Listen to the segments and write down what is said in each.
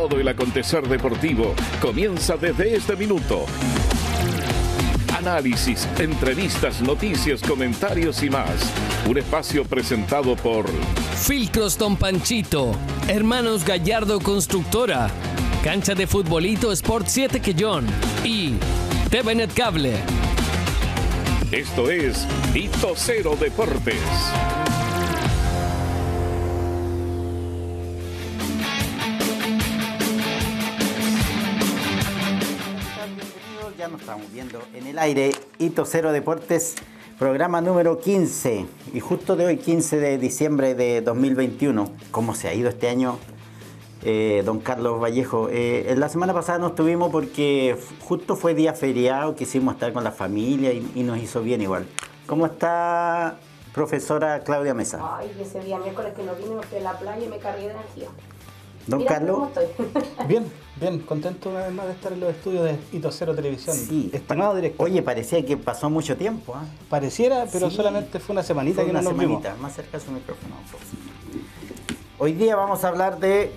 Todo el acontecer deportivo comienza desde este minuto. Análisis, entrevistas, noticias, comentarios y más. Un espacio presentado por Filtros Don Panchito, Hermanos Gallardo Constructora, Cancha de Futbolito Sport 7 Quellón y TVNet Cable. Esto es Hito Cero Deportes. Ya nos estamos viendo en el aire. Hito Cero Deportes, programa número 15. Y justo de hoy, 15 de diciembre de 2021. ¿Cómo se ha ido este año, don Carlos Vallejo? La semana pasada no estuvimos porque justo fue día feriado, quisimos estar con la familia y nos hizo bien igual. ¿Cómo está, profesora Claudia Mesa? Ay, ese día miércoles que no vine, me fui a la playa y me cargué de energía. Don Mira Carlos. cómo estoy. Bien, contento una vez más de estar en los estudios de Hito Cero Televisión. Sí, estimado director. Oye, parecía que pasó mucho tiempo, ¿eh? Pareciera, pero Sí, solamente fue una semanita fue que una no nos vimos. semanita. Más cerca de su micrófono. Hoy día vamos a hablar de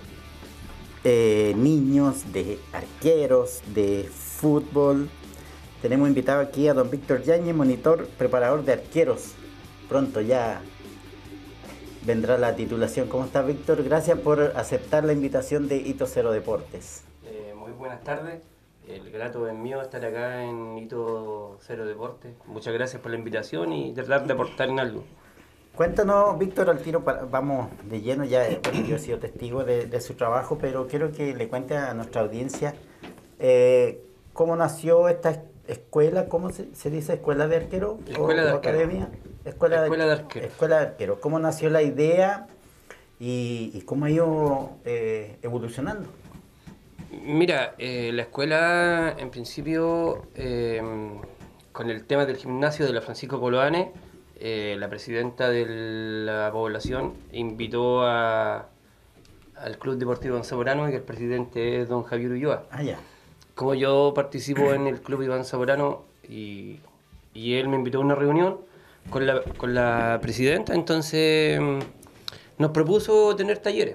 niños, de arqueros, de fútbol. Tenemos invitado aquí a don Víctor Yáñez, monitor, preparador de arqueros. Pronto ya vendrá la titulación. ¿Cómo está, Víctor? Gracias por aceptar la invitación de Hito Cero Deportes. Muy buenas tardes. El grato es mío estar acá en Hito Cero Deportes. Muchas gracias por la invitación y tratar de aportar en algo. Cuéntanos, Víctor, al tiro, vamos de lleno. Ya bueno, yo he sido testigo de su trabajo, pero quiero que le cuente a nuestra audiencia cómo nació esta escuela. ¿Cómo se dice? ¿Escuela de arquero? Escuela de arquero. Academia. Escuela de arquero. Escuela de arquero. ¿Cómo nació la idea y cómo ha ido evolucionando? Mira, la escuela en principio, con el tema del gimnasio de la Francisco Coloane, la presidenta de la población invitó al Club Deportivo Iván Zamorano, y el presidente es don Javier Ulloa. Ah, ya. Como yo participo en el Club Iván Zamorano y él me invitó a una reunión con la presidenta, entonces nos propuso tener talleres.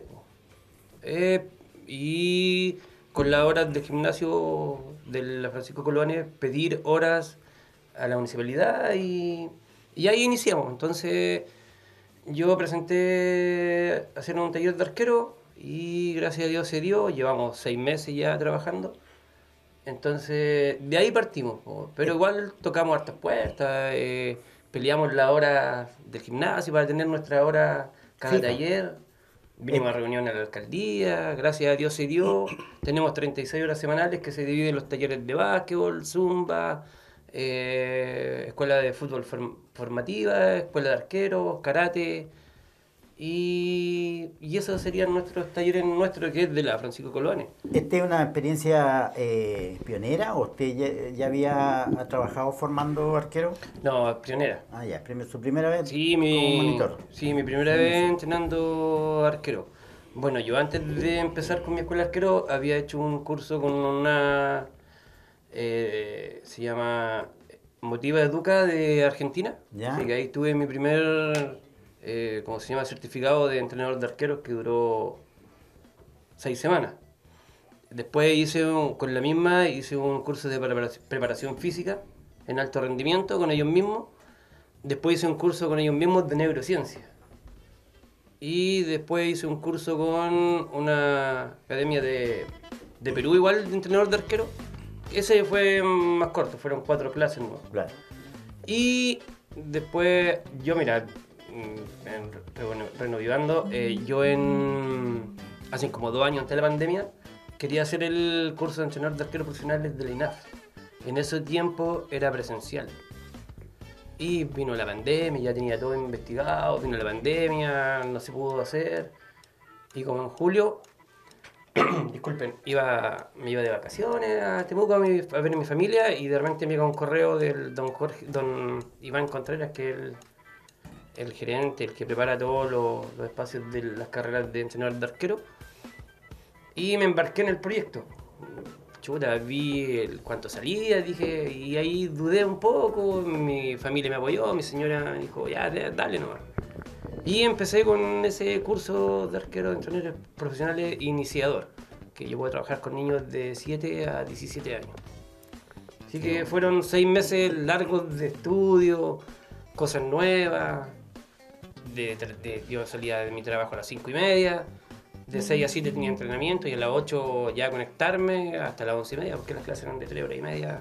Y con las horas del gimnasio de la Francisco Coloane, pedir horas a la municipalidad y ahí iniciamos. Entonces yo presenté hacer un taller de arquero y gracias a Dios se dio. Llevamos 6 meses ya trabajando. Entonces de ahí partimos, pero igual tocamos hartas puertas, peleamos la hora del gimnasio para tener nuestra hora cada taller. Vinimos a reunión a la alcaldía, gracias a Dios se dio. Tenemos 36 horas semanales que se dividen en los talleres de básquetbol, zumba, escuela de fútbol formativa, escuela de arqueros, karate. Y esos serían nuestros talleres que es de la Francisco Coloane. ¿Esta es una experiencia pionera o usted ya había trabajado formando arquero? No, pionera. Ah, ya, su primera vez Sí, como monitor. Sí, mi primera vez entrenando arquero. Bueno, yo antes de empezar con mi escuela de arquero había hecho un curso con una... se llama Motiva Educa de Argentina. Ya. Así que ahí tuve mi primer... como se llama, certificado de entrenador de arqueros, que duró 6 semanas. Después con la misma hice un curso de preparación física en alto rendimiento con ellos mismos. Después hice un curso con ellos mismos de neurociencia. Y después hice un curso con una academia de Perú, igual, de entrenador de arquero. Ese fue más corto, fueron 4 clases, ¿no? Claro. Y después, yo mira... renovando, yo hace como 2 años antes de la pandemia quería hacer el curso de entrenador de arqueros profesionales de la INAF. En ese tiempo era presencial y vino la pandemia, ya tenía todo investigado, vino la pandemia, no se pudo hacer y como en julio disculpen, me iba de vacaciones a Temuco a ver a mi familia y de repente me llega un correo del don Iván Contreras, que es el gerente, el que prepara todos los espacios de las carreras de entrenador de arquero, y me embarqué en el proyecto. Chuta, vi cuánto salía, dije, y ahí dudé un poco, mi familia me apoyó, mi señora me dijo, ya, dale nomás. Y empecé con ese curso de arquero de entrenadores profesionales iniciador. porque yo puedo trabajar con niños de 7 a 17 años. Así que fueron 6 meses largos de estudio, cosas nuevas. Yo salía de mi trabajo a las 5:30, de 6 a 7 tenía entrenamiento y a las 8 ya conectarme hasta las 11:30, porque las clases eran de 3 horas y media.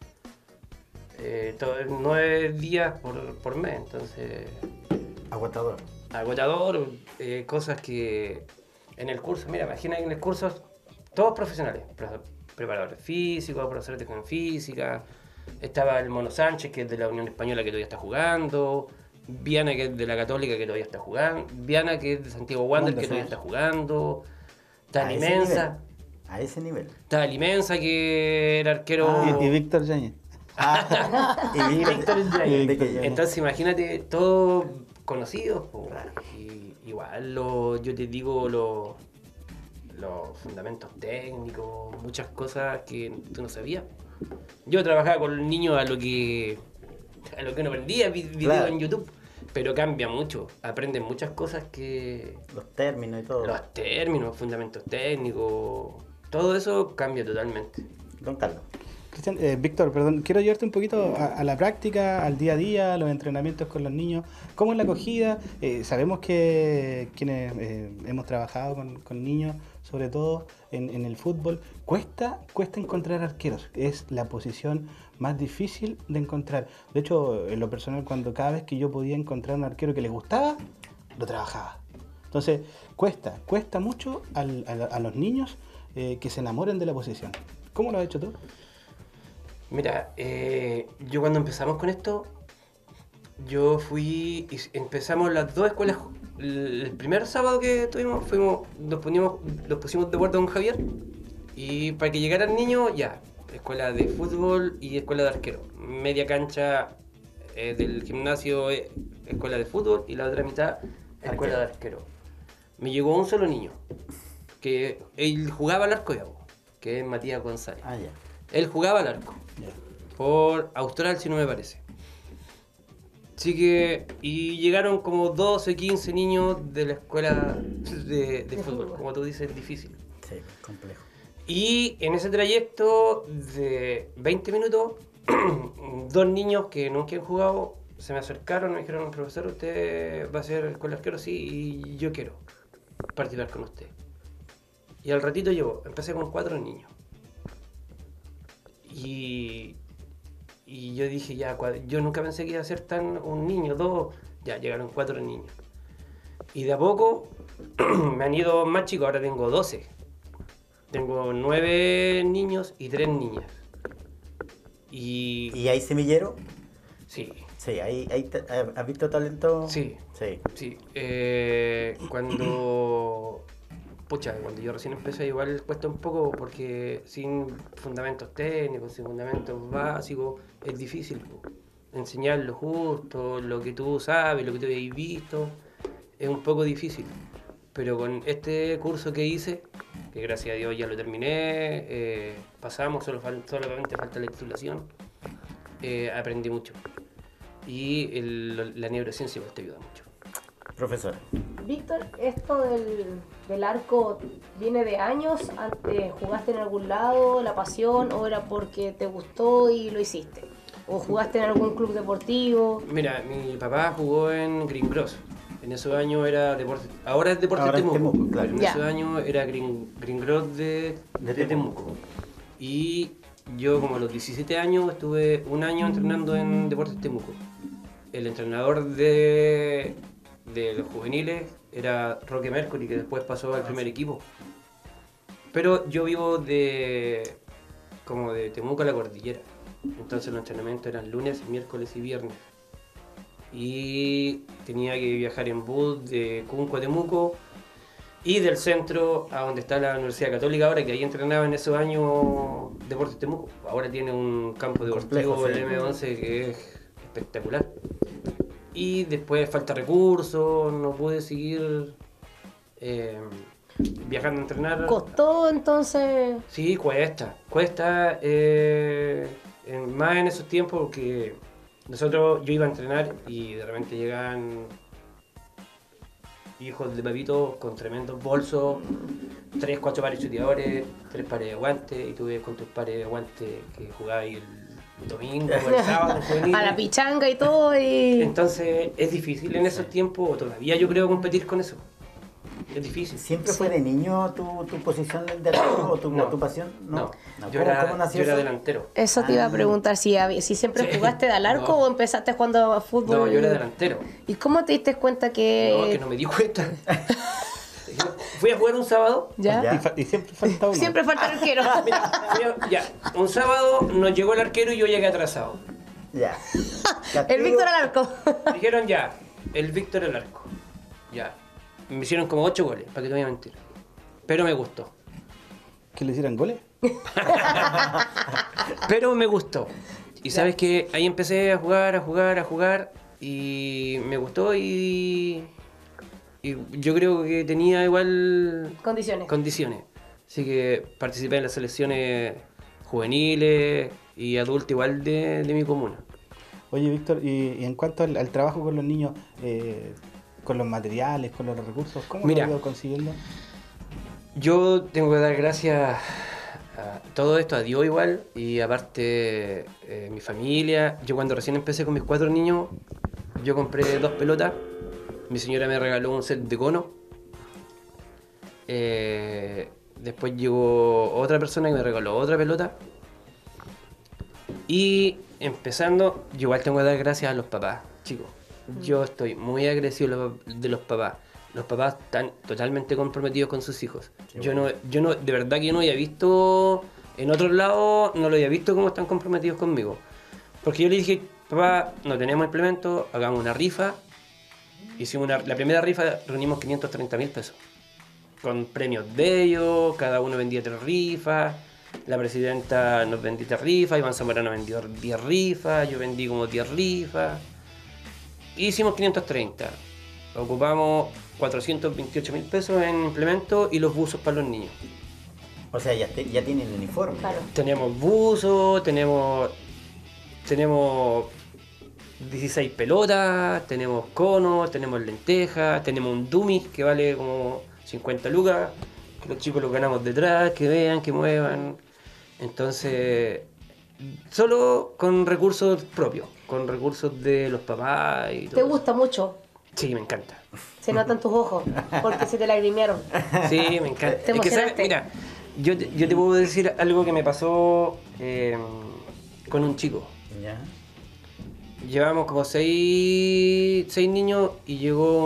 9 días por mes, entonces... Agotador. Agotador, cosas que en el curso, mira, imagina que en el curso todos profesionales, preparadores físicos, profesores de educación física, estaba el Mono Sánchez, que es de la Unión Española, que todavía está jugando, Viana, que es de la Católica, que todavía está jugando, Viana, que es de Santiago Wander, que todavía está jugando, está Limensa. A ese nivel. Está Limensa, que era arquero... Y Víctor Yáñez. Y Víctor de que yo- Entonces imagínate, todos conocidos, po. Y igual yo te digo los fundamentos técnicos, muchas cosas que tú no sabías. Yo trabajaba con niños a lo que uno aprendía, videos Claro. en YouTube, pero cambia mucho, aprenden muchas cosas que... Los términos y todo. Los términos, fundamentos técnicos, todo eso cambia totalmente. Don Carlos. Cristian, Víctor, perdón, quiero llevarte un poquito a la práctica, al día a día, a los entrenamientos con los niños. ¿Cómo es la acogida? Sabemos que quienes hemos trabajado con niños, sobre todo en el fútbol, cuesta encontrar arqueros. Es la posición más difícil de encontrar. De hecho, en lo personal, cada vez que yo podía encontrar un arquero que le gustaba, lo trabajaba. Entonces, cuesta mucho a los niños que se enamoren de la posición. ¿Cómo lo has hecho tú? Mira, yo cuando empezamos con esto, empezamos las dos escuelas. El primer sábado que tuvimos, nos pusimos de acuerdo con Javier, y para que llegaran niños, ya, escuela de fútbol y escuela de arquero. Media cancha del gimnasio, escuela de fútbol, y la otra mitad, escuela de arquero. Me llegó un solo niño, que él jugaba al arco, digamos, que es Matías González. Ah, ya. Él jugaba al arco. Por Austral, si no me parece. Así que, y llegaron como 12, 15 niños de la escuela de fútbol, como tú dices, difícil. Sí, complejo. Y en ese trayecto de 20 minutos, 2 niños que nunca han jugado se me acercaron y me dijeron: profesor, ¿usted va a ser escuela arquero? Sí, y yo quiero participar con usted. Y al ratito empecé con 4 niños. Y yo dije, ya, yo nunca pensé que iba a ser un niño, 2, ya llegaron 4 niños. Y de a poco me han ido más chicos, ahora tengo 12. Tengo 9 niños y 3 niñas. ¿Y hay semillero? Sí, Sí, ¿has visto talento? sí, Sí. sí. Cuando yo recién empecé, igual cuesta un poco, porque sin fundamentos técnicos, sin fundamentos básicos, es difícil enseñar lo justo, lo que tú sabes, lo que tú habéis visto, es un poco difícil. Pero con este curso que hice, que gracias a Dios ya lo terminé, pasamos, solamente falta la titulación, aprendí mucho. Y la neurociencia igual te ayuda mucho. Profesora. Víctor, esto del arco viene de años. ¿Antes jugaste en algún lado, la pasión, o era porque te gustó y lo hiciste? ¿O jugaste en algún club deportivo? Mira, mi papá jugó en Green Cross. En esos años era deporte. Ahora es deporte Ahora es Temuco. Temuco, claro. Pero en Ya. esos años era Green Cross de Temuco. Y yo, como a los 17 años, estuve un año entrenando en Deportes Temuco. El entrenador de los juveniles era Roque Mercury, que después pasó al primer equipo. Pero yo vivo como de Temuco a la cordillera. Entonces los entrenamientos eran lunes, miércoles y viernes. Y tenía que viajar en bus de Cunco a Temuco y del centro a donde está la Universidad Católica ahora, que ahí entrenaba en esos años Deportes Temuco. Ahora tiene un campo deportivo, Complejo, sí. el M11, que es espectacular. Y después falta recursos, no pude seguir viajando a entrenar. ¿Costó entonces? Sí, cuesta, más en esos tiempos, porque yo iba a entrenar y de repente llegaban hijos de Pepito con tremendos bolsos, 3, 4 pares de chuteadores, 3 pares de guantes, y tuve con tus pares de guantes que jugabas el domingo o el sábado. A la pichanga y todo. Entonces es difícil en esos tiempos, o todavía yo creo, competir con eso. Es difícil. ¿Siempre fue de niño tu posición de arquero o tu pasión? No. ¿Cómo Yo era nació delantero. Eso te iba a preguntar, si siempre jugaste al arco o empezaste jugando a fútbol. No, yo era delantero. ¿Y cómo te diste cuenta que...? No, que no me di cuenta. Fui a jugar un sábado. ¿Ya? Y siempre falta uno. Siempre falta el arquero. Ya, un sábado nos llegó el arquero y yo llegué atrasado. Ya. El Víctor al arco. Dijeron ya, el Víctor al arco. Ya. Me hicieron como 8 goles, para que te voy a mentir. Pero me gustó. ¿Que le hicieran goles? Pero me gustó. Y sabes que ahí empecé a jugar. Y me gustó y yo creo que tenía igual condiciones. Así que participé en las selecciones juveniles y adultas igual de mi comuna. Oye, Víctor, y en cuanto al trabajo con los niños, con los materiales, con los recursos, ¿cómo lo has ido consiguiendo? Yo tengo que dar gracias a todo esto, a Dios igual, y aparte mi familia. Yo cuando recién empecé con mis 4 niños, yo compré 2 pelotas. Mi señora me regaló un set de cono. Después llegó otra persona que me regaló otra pelota. Y empezando, yo igual tengo que dar gracias a los papás, chicos. Yo estoy muy agradecido de los papás. Los papás están totalmente comprometidos con sus hijos. Yo no, de verdad que yo no había visto, en otros lados, no lo había visto cómo están comprometidos conmigo. Porque yo le dije, papá, no tenemos implementos, hagamos una rifa. Hicimos la primera rifa, reunimos 530.000 pesos. Con premios de ellos, cada uno vendía 3 rifas. La presidenta nos vendió 3 rifas, Iván Zamorano vendió 10 rifas, yo vendí como 10 rifas. Hicimos 530. Ocupamos 428.000 pesos en implementos y los buzos para los niños. O sea, ya tienen el uniforme. Claro. Tenemos buzos, tenemos 16 pelotas, tenemos conos, tenemos lentejas, tenemos un dummy que vale como 50 lucas, que los chicos los ganamos detrás, que vean, que muevan. Entonces, solo con recursos propios, con recursos de los papás y todo. ¿Te gusta mucho? Sí, me encanta. Se notan tus ojos, porque se te lagrimearon. Sí, me encanta. Te emocionaste. Mira, yo te puedo decir algo que me pasó con un chico. Ya. Llevamos como 6 niños y llegó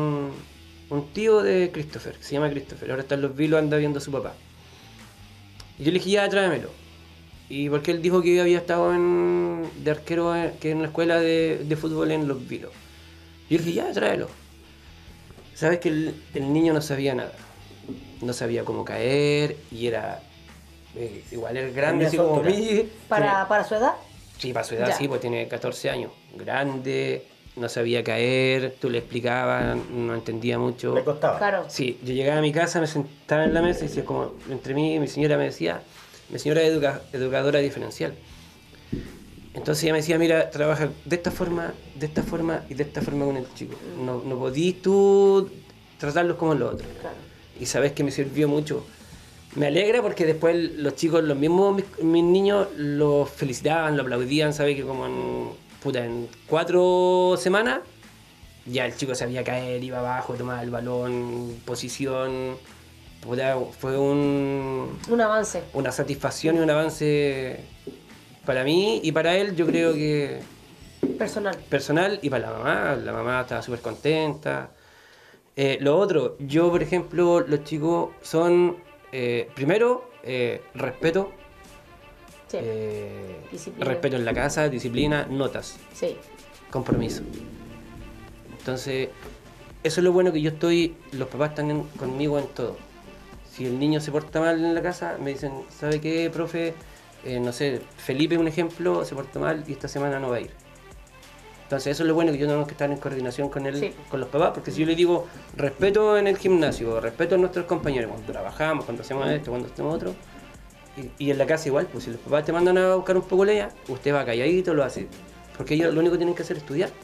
un tío de Christopher, que se llama Christopher. Ahora está en Los Vilos, anda viendo a su papá. Y yo le dije, ya, tráemelo. Y porque él dijo que había estado de arquero que en una escuela de fútbol en Los Vilos. Yo le dije, ya, tráelo. Sabes que el niño no sabía nada. No sabía cómo caer y era... igual era grande, así como mí. ¿Para su edad? Sí, para su edad, Ya. sí, pues tiene 14 años. Grande, no sabía caer, tú le explicabas, no entendía mucho. Le costaba. Claro. Sí, yo llegaba a mi casa, me sentaba en la mesa y decía, como entre mí y mi señora me decía, mi señora es educadora diferencial. Entonces ella me decía, mira, trabaja de esta forma y de esta forma con el chico. No podís tú tratarlos como los otros. Claro. Y sabes que me sirvió mucho. Me alegra porque después los chicos, los mismos mis niños, los felicitaban, lo aplaudían, ¿sabes? Que como en 4 semanas ya el chico sabía caer, iba abajo, tomaba el balón, posición. Puta, fue un avance. Una satisfacción y un avance para mí y para él, yo creo que personal y para la mamá estaba súper contenta. Lo otro, yo por ejemplo, los chicos son... primero, respeto. Sí. Disciplina. Respeto en la casa, disciplina, notas, Sí. compromiso. Entonces, eso es lo bueno que los papás están conmigo en todo. Si el niño se porta mal en la casa, me dicen, ¿sabe qué, profe? No sé, Felipe, un ejemplo, se porta mal y esta semana no va a ir. Entonces eso es lo bueno, que yo tengo que estar en coordinación con él, Sí. con los papás, porque si yo le digo respeto en el gimnasio, respeto a nuestros compañeros, cuando trabajamos, cuando hacemos esto, cuando hacemos otro, y en la casa igual, pues si los papás te mandan a buscar un poco leña, usted va calladito, lo hace, porque ellos lo único que tienen que hacer es estudiar.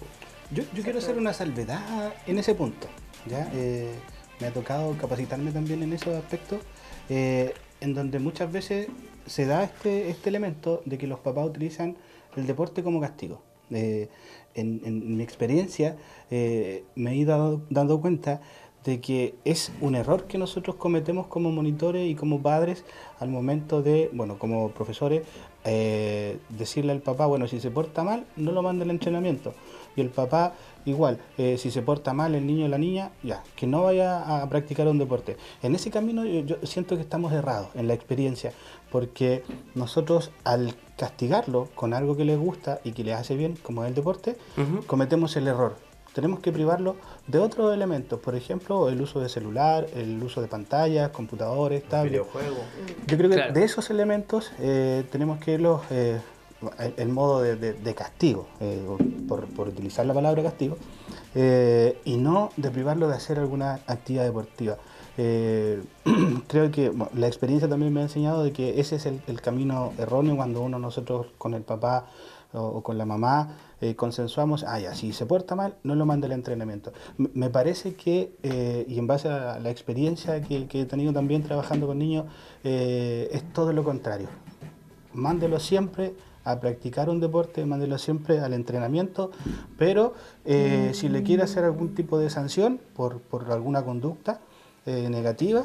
Yo quiero hacer una salvedad en ese punto, ¿ya? Me ha tocado capacitarme también en esos aspectos, en donde muchas veces se da este elemento de que los papás utilizan el deporte como castigo. En mi experiencia me he ido dando cuenta de que es un error que nosotros cometemos como monitores y como padres al momento de, bueno, como profesores, decirle al papá, bueno, si se porta mal, no lo mande al entrenamiento. Y el papá, igual, si se porta mal el niño o la niña, ya, que no vaya a practicar un deporte. En ese camino yo siento que estamos errados en la experiencia, porque nosotros al castigarlo con algo que les gusta y que les hace bien, como es el deporte, cometemos el error. Tenemos que privarlo de otros elementos, por ejemplo, el uso de celular, el uso de pantallas, computadores, tablets. Videojuegos. Yo creo que Claro. de esos elementos tenemos que irlos en modo de castigo, por utilizar la palabra castigo, y no de privarlo de hacer alguna actividad deportiva. Creo que bueno, la experiencia también me ha enseñado de que ese es el camino erróneo cuando nosotros con el papá o con la mamá consensuamos, ya, si se porta mal, no lo mande al entrenamiento. Me parece que, y en base a la experiencia que he tenido también trabajando con niños, es todo lo contrario. Mándelo siempre a practicar un deporte, mándelo siempre al entrenamiento, pero si le quiere hacer algún tipo de sanción por alguna conducta negativa,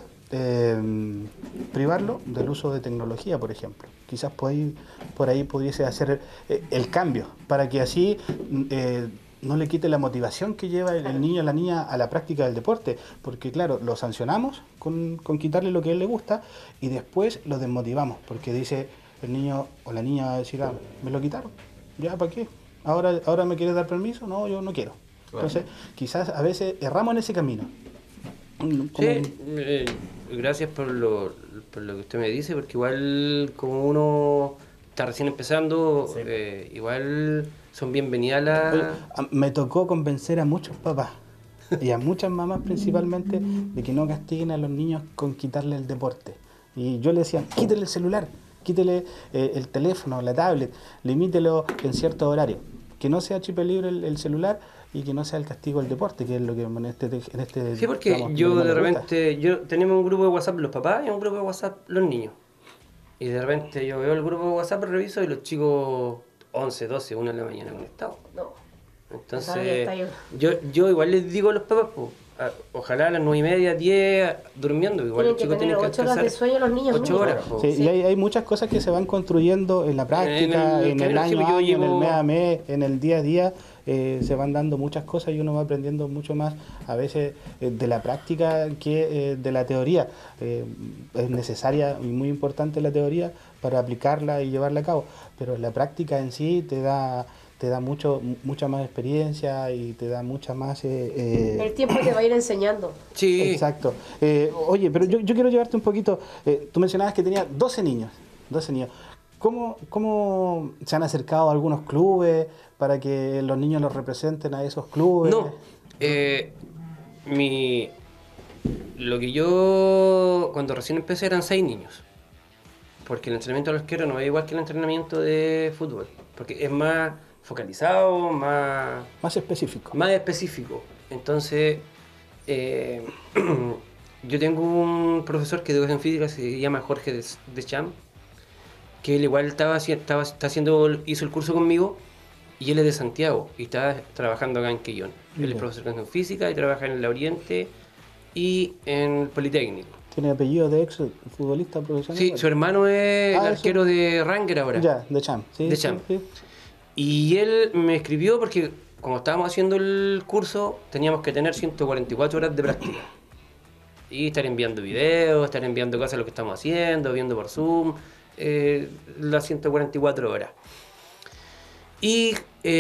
privarlo del uso de tecnología, por ejemplo. Quizás por ahí pudiese hacer el cambio, para que así no le quite la motivación que lleva el niño o la niña a la práctica del deporte, porque claro, lo sancionamos con quitarle lo que a él le gusta y después lo desmotivamos, porque dice el niño o la niña va a decir, me lo quitaron, ¿ya para qué? ¿Ahora me quieres dar permiso? No, yo no quiero. Claro. Entonces, quizás a veces erramos en ese camino. Sí, gracias por lo que usted me dice, porque igual como uno está recién empezando, Sí. igual son bienvenidas Oye, las... me tocó convencer a muchos papás y a muchas mamás principalmente de que no castiguen a los niños con quitarle el deporte. Y yo le decía, quítele el celular, quítele el teléfono, la tablet, limítelo en cierto horario. Que no sea chip libre el celular y que no sea el castigo el deporte, que es lo que en este Sí, porque digamos, yo lo que de más me gusta. repente, tenemos un grupo de WhatsApp los papás y un grupo de WhatsApp los niños. Y de repente yo veo el grupo de WhatsApp, reviso y los chicos 11, 12, 1 de la mañana conectados. No. Entonces, Está yo. yo igual les digo a los papás, pues, ojalá a las 9:30, 10, durmiendo. Igual los Tienen que chicos tener tienen que 8 horas de descansar sueño los niños. 8 horas. po. Sí, y hay muchas cosas que se van construyendo en la práctica, en el camino, año sí, a yo año, en el llevo- mes a mes, en el día a día, se van dando muchas cosas y uno va aprendiendo mucho más a veces de la práctica que de la teoría. Es necesaria y muy importante la teoría para aplicarla y llevarla a cabo, pero la práctica en sí te da mucha más experiencia y te da mucha más... El tiempo te va a ir enseñando. Sí, Exacto. Oye, pero yo quiero llevarte un poquito. Tú mencionabas que tenía 12 niños. 12 niños. ¿Cómo se han acercado a algunos clubes para que los niños los representen a esos clubes? no. Lo que yo, cuando recién empecé, eran 6 niños. Porque el entrenamiento de arquero no es igual que el entrenamiento de fútbol. Porque es más focalizado, más Más específico. específico. Entonces, yo tengo un profesor que de educación física se llama Jorge Deschamps, que él igual hizo el curso conmigo, y él es de Santiago y está trabajando acá en Quillón. Él es Ya. profesor de educación física y trabaja en el Oriente y en el Politécnico. Tiene apellido de ex futbolista profesional. Sí, su hermano es el eso. arquero de Ranger ahora. Ya, de Champ. Sí, De sí, Champ. sí. Y él me escribió porque como estábamos haciendo el curso, teníamos que tener 144 horas de práctica. Y estar enviando videos, estar enviando cosas de lo que estamos haciendo, viendo por Zoom, las 144 horas. Y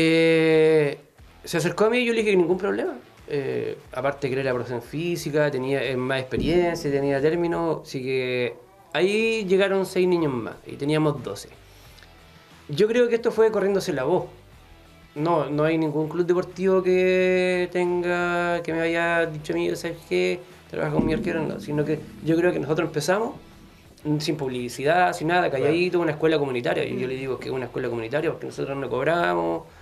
se acercó a mí y yo le dije que ningún problema. Aparte que era profesión física, tenía más experiencia, tenía términos, así que ahí llegaron 6 niños más y teníamos 12. Yo creo que esto fue corriéndose la voz. No hay ningún club deportivo que me haya dicho a mí, ¿sabes qué? Trabaja con mi arquero, no, sino que yo creo que nosotros empezamos sin publicidad, sin nada, calladito, una escuela comunitaria. Y yo le digo que es una escuela comunitaria porque nosotros no cobramos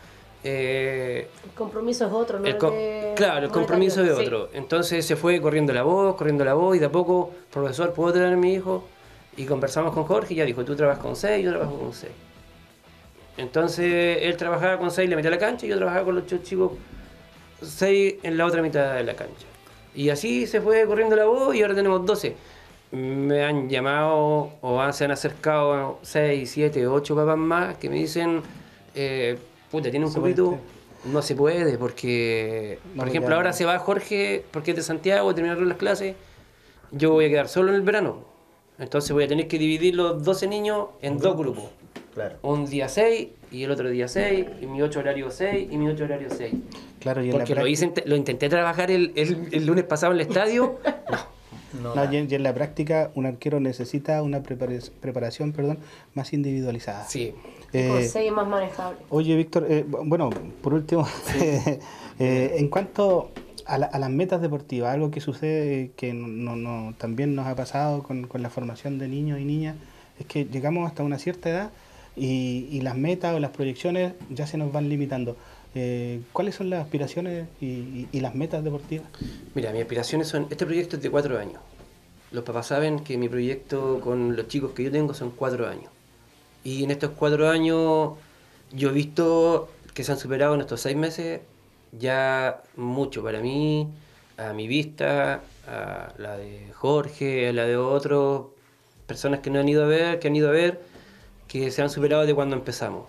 El compromiso es otro, ¿no? Claro, el compromiso es otro. Entonces se fue corriendo la voz, y de a poco, profesor, ¿puedo tener a mi hijo? Y conversamos con Jorge y ya dijo, tú trabajas con 6, yo trabajo con 6. Entonces él trabajaba con 6, le metía a la cancha, y yo trabajaba con los chicos 6 en la otra mitad de la cancha. Y así se fue corriendo la voz y ahora tenemos 12. Me han llamado se han acercado 6, 7, 8 papás más que me dicen, puta, tiene un grupito. No se puede porque, por ejemplo, ahora se va Jorge porque es de Santiago, terminaron las clases. Yo voy a quedar solo en el verano. Entonces voy a tener que dividir los 12 niños en 2 grupos. Claro. Un día 6 y el otro día 6, y mi 8 horario 6 y mi 8 horario 6. Claro, y porque lo intenté trabajar el lunes pasado en el estadio. Y en la práctica un arquero necesita una preparación más individualizada. Sí. Con 6 más manejable. Oye, Víctor, bueno, por último, en cuanto a las metas deportivas, algo que sucede que también nos ha pasado con la formación de niños y niñas, es que llegamos hasta una cierta edad y las metas o las proyecciones ya se nos van limitando. ¿Cuáles son las aspiraciones y las metas deportivas? Mira, mis aspiraciones son... Este proyecto es de 4 años. Los papás saben que mi proyecto con los chicos que yo tengo son 4 años. Y en estos 4 años yo he visto que se han superado en estos 6 meses ya mucho para mí, a mi vista, a la de Jorge, a la de otros personas que no han ido a ver, que se han superado de cuando empezamos.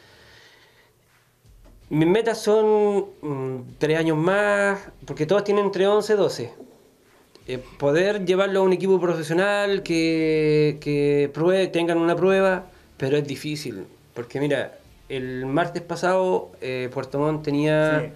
Mis metas son 3 años más, porque todos tienen entre 11 y 12. Poder llevarlo a un equipo profesional que tengan una prueba, pero es difícil. Porque mira, el martes pasado Puerto Montt tenía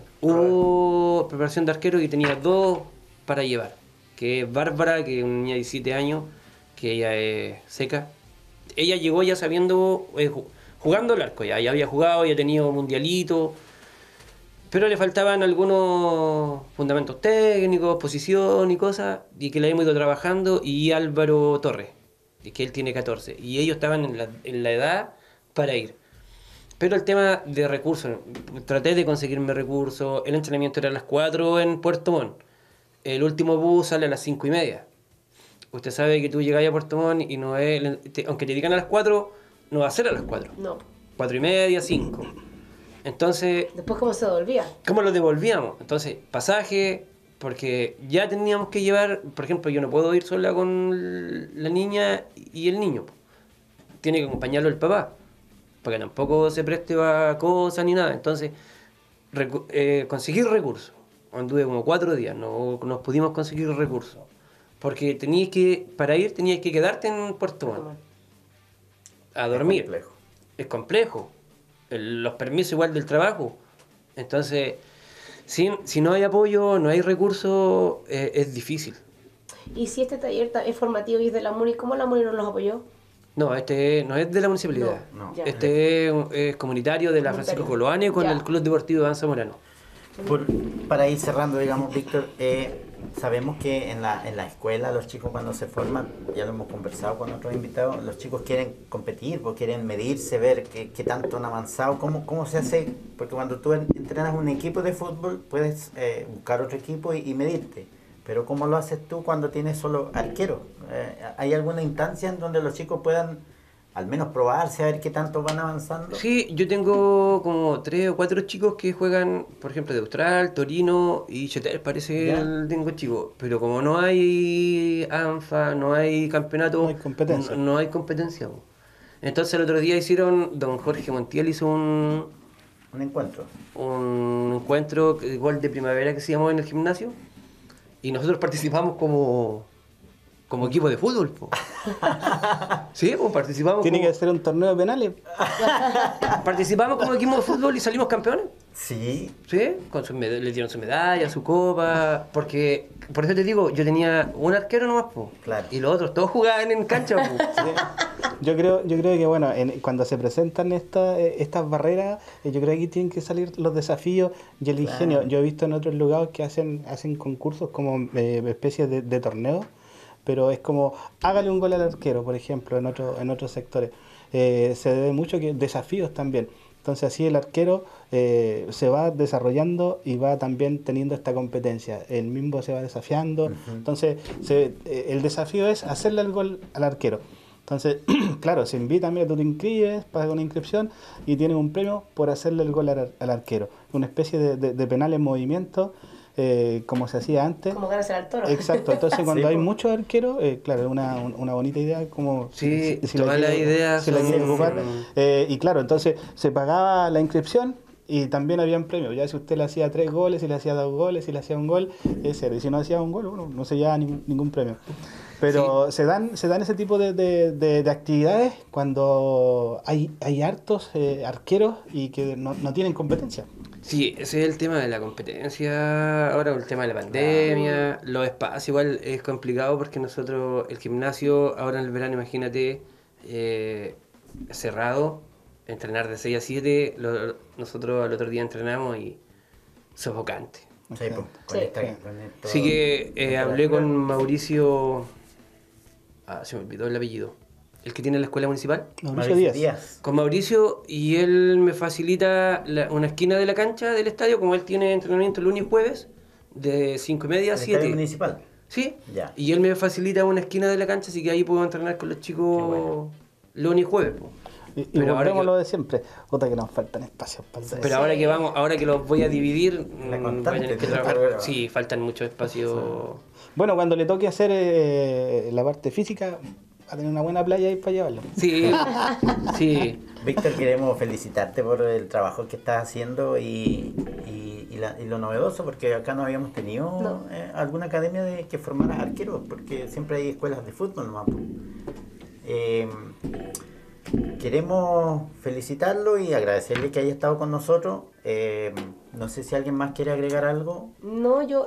hubo preparación de arquero y tenía 2 para llevar. Que es Bárbara, que es una niña de 17 años, que ella es seca. Ella llegó ya sabiendo... jugando el arco, ya había jugado, ya tenía un mundialito, pero le faltaban algunos fundamentos técnicos, posición y cosas, y que la hemos ido trabajando, y Álvaro Torres, que él tiene 14, y ellos estaban en la edad para ir. Pero el tema de recursos, traté de conseguirme recursos, el entrenamiento era a las 4 en Puerto Montt, el último bus sale a las 5:30. Usted sabe que tú llegas a Puerto Montt y no es, aunque te digan a las 4, no va a ser a las 4. No. 4:30, 5. Entonces... ¿Después cómo se devolvía? ¿Cómo lo devolvíamos? Entonces, pasaje, porque ya teníamos que llevar... Por ejemplo, yo no puedo ir sola con la niña y el niño. Tiene que acompañarlo el papá, para que tampoco se preste a cosas ni nada. Entonces, conseguir recursos. Anduve como 4 días, no nos pudimos conseguir recursos. Porque para ir tenías que quedarte en Puerto Montt a dormir. Es complejo. Los permisos igual del trabajo. Entonces, si no hay apoyo, no hay recursos, es difícil. Y si este taller es formativo y es de la MUNI, ¿cómo la MUNI no los apoyó? No, este no es de la municipalidad. No. Este es comunitario de la Francisco Coloane con el Club Deportivo de Danza Morano. Para ir cerrando, digamos, Víctor, sabemos que en la escuela los chicos cuando se forman, ya lo hemos conversado con otros invitados, los chicos quieren competir, pues quieren medirse, ver qué tanto han avanzado, cómo se hace, porque cuando tú entrenas un equipo de fútbol puedes buscar otro equipo y medirte, pero ¿cómo lo haces tú cuando tienes solo arqueros? ¿Hay alguna instancia en donde los chicos puedan al menos probarse, a ver qué tanto van avanzando? Sí, yo tengo como 3 o 4 chicos que juegan, por ejemplo, de Austral, Torino y Chetel, parece que tengo chicos. Pero como no hay ANFA, no hay campeonato, no hay competencia. Entonces el otro día don Jorge Montiel hizo un encuentro. Un encuentro igual de primavera que se llamó en el gimnasio. Y nosotros participamos como equipo de fútbol, po. Sí, pues participamos. Tiene que ser un torneo de penales. Participamos como equipo de fútbol y salimos campeones. Sí. Sí, le dieron su medalla, su copa. Porque, por eso te digo, yo tenía un arquero nomás, po. Claro. Y los otros todos jugaban en cancha, po. Sí. Yo creo que bueno, cuando se presentan estas barreras, yo creo que aquí tienen que salir los desafíos y el ingenio. Yo he visto en otros lugares que hacen concursos como especies de torneos, pero es como hágale un gol al arquero, por ejemplo, en otros sectores. Se debe mucho que desafíos también. Entonces así el arquero se va desarrollando y va también teniendo esta competencia. El mismo se va desafiando. Entonces el desafío es hacerle el gol al arquero. Entonces, claro, se invita, mira, tú te inscribes, pagas una inscripción y tienes un premio por hacerle el gol al arquero. Una especie de penal en movimiento, como se hacía antes. Como ganarse al toro. Exacto, entonces cuando Sí, hay po. muchos arqueros, claro, es una bonita idea, como Sí, la todas las quiere- ideas si la son- quiere ocupar. Y claro, entonces se pagaba la inscripción y también habían premios. Ya si usted le hacía 3 goles, si le hacía 2 goles, si le hacía un gol, es cero. Y si no hacía un gol, bueno, no se llevaba ningún premio. Pero se dan ese tipo de actividades cuando hay hartos arqueros y que no tienen competencia. Sí, ese es el tema de la competencia, ahora el tema de la pandemia, los espacios igual es complicado porque nosotros, el gimnasio, ahora en el verano, imagínate, cerrado, entrenar de 6 a 7, nosotros al otro día entrenamos y sofocante. Sí, pues, con Sí. esta- con esto- Así que hablé con Mauricio, se me olvidó el apellido, el que tiene la escuela municipal. Mauricio Díaz. Con Mauricio y él me facilita una esquina de la cancha del estadio, como él tiene entrenamiento lunes y jueves, de 5:30 a ¿El estadio 7. municipal? Sí, Ya. y él me facilita una esquina de la cancha, así que ahí puedo entrenar con los Qué chicos bueno. lunes y jueves. Po. Y Pero ahora volvemos a que- lo de siempre. Otra que nos faltan espacios para el Pero ahora que vamos, ahora que los voy a dividir, La voy a constante, tener que tío, trabajar. pero- Sí, faltan muchos espacios. Bueno, cuando le toque hacer la parte física, va a tener una buena playa ahí para llevarlo. Sí, sí. Víctor, queremos felicitarte por el trabajo que estás haciendo y lo novedoso, porque acá no habíamos tenido No. alguna academia que formara arqueros, porque siempre hay escuelas de fútbol nomás. Po. Queremos felicitarlo y agradecerle que haya estado con nosotros. No sé si alguien más quiere agregar algo. No, yo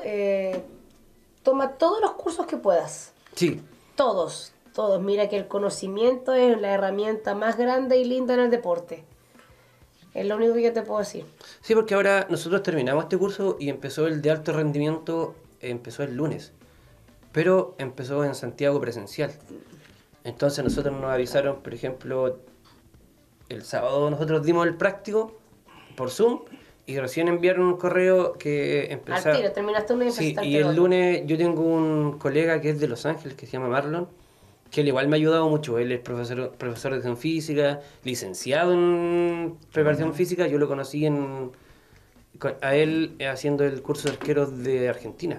toma todos los cursos que puedas. Sí, Todos. Mira que el conocimiento es la herramienta más grande y linda en el deporte. Es lo único que yo te puedo decir. sí, porque ahora nosotros terminamos este curso y empezó el de alto rendimiento, empezó el lunes, pero empezó en Santiago presencial. Entonces nosotros nos avisaron, por ejemplo, el sábado nosotros dimos el práctico por Zoom y recién enviaron un correo que empezaba... Al tiro, terminaste uno y Sí, empezaste y el el otro. lunes yo tengo un colega que es de Los Ángeles, que se llama Marlon, que él igual me ha ayudado mucho. Él es profesor de educación física, licenciado en preparación física. Yo lo conocí a él haciendo el curso de arqueros de Argentina,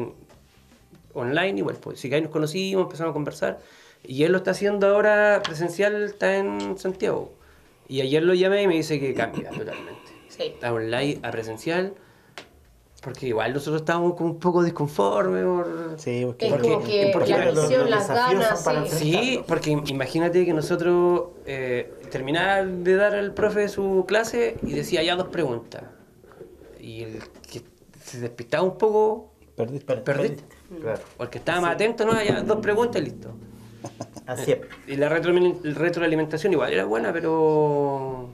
online igual. Pues. Así que ahí nos conocimos, empezamos a conversar. Y él lo está haciendo ahora presencial, está en Santiago. Y ayer lo llamé y me dice que cambia totalmente. Sí. Está online a presencial. Porque igual nosotros estábamos como un poco disconformes por... Sí, porque Es Porque- como que porque la los visión, las desafíos ganas, son para sí. Sí, porque imagínate que nosotros terminaba de dar al profe su clase y decía ya 2 preguntas. Y el que se despistaba un poco, perdiste. perdiste. Claro. Porque estaba más atento, ¿no? Ya 2 preguntas y listo. Así es. Y la retroalimentación igual era buena, pero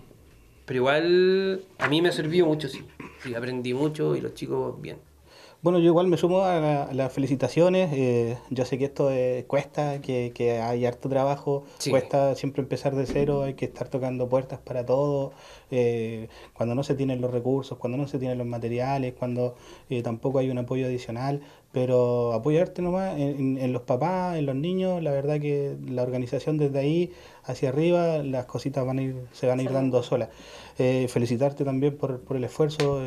igual a mí me ha servido mucho, sí. Sí, aprendí mucho y los chicos bien. Bueno, yo igual me sumo a las felicitaciones. Yo sé que esto cuesta, que hay harto trabajo, Sí. cuesta siempre empezar de cero, hay que estar tocando puertas para todo. Cuando no se tienen los recursos, cuando no se tienen los materiales, cuando tampoco hay un apoyo adicional. Pero apoyarte nomás en los papás, en los niños, la verdad que la organización desde ahí hacia arriba, las cositas se van a ir dando solas. Felicitarte también por el esfuerzo,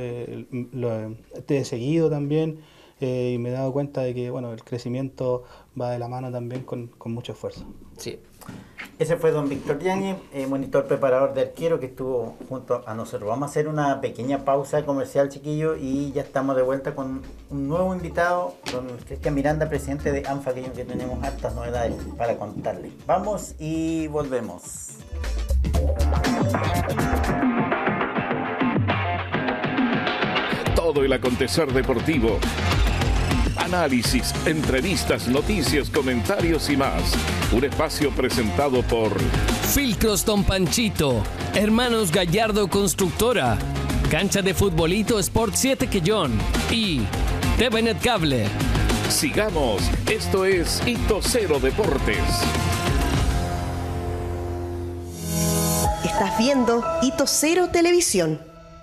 te he seguido también y me he dado cuenta de que bueno, el crecimiento va de la mano también con mucho esfuerzo. Sí. Ese fue don Víctor Yáñez, monitor preparador de arquero que estuvo junto a nosotros. Vamos a hacer una pequeña pausa comercial, chiquillo, y ya estamos de vuelta con un nuevo invitado, don Cristian Miranda, presidente de ANFA, que tenemos hartas novedades para contarle. Vamos y volvemos. Todo el acontecer deportivo. Análisis, entrevistas, noticias, comentarios y más. Un espacio presentado por Filtros Don Panchito, Hermanos Gallardo Constructora, Cancha de Futbolito Sport 7 Quellón y TVNet Cable. Sigamos. Esto es Hito Cero Deportes. Estás viendo Hito Cero Televisión.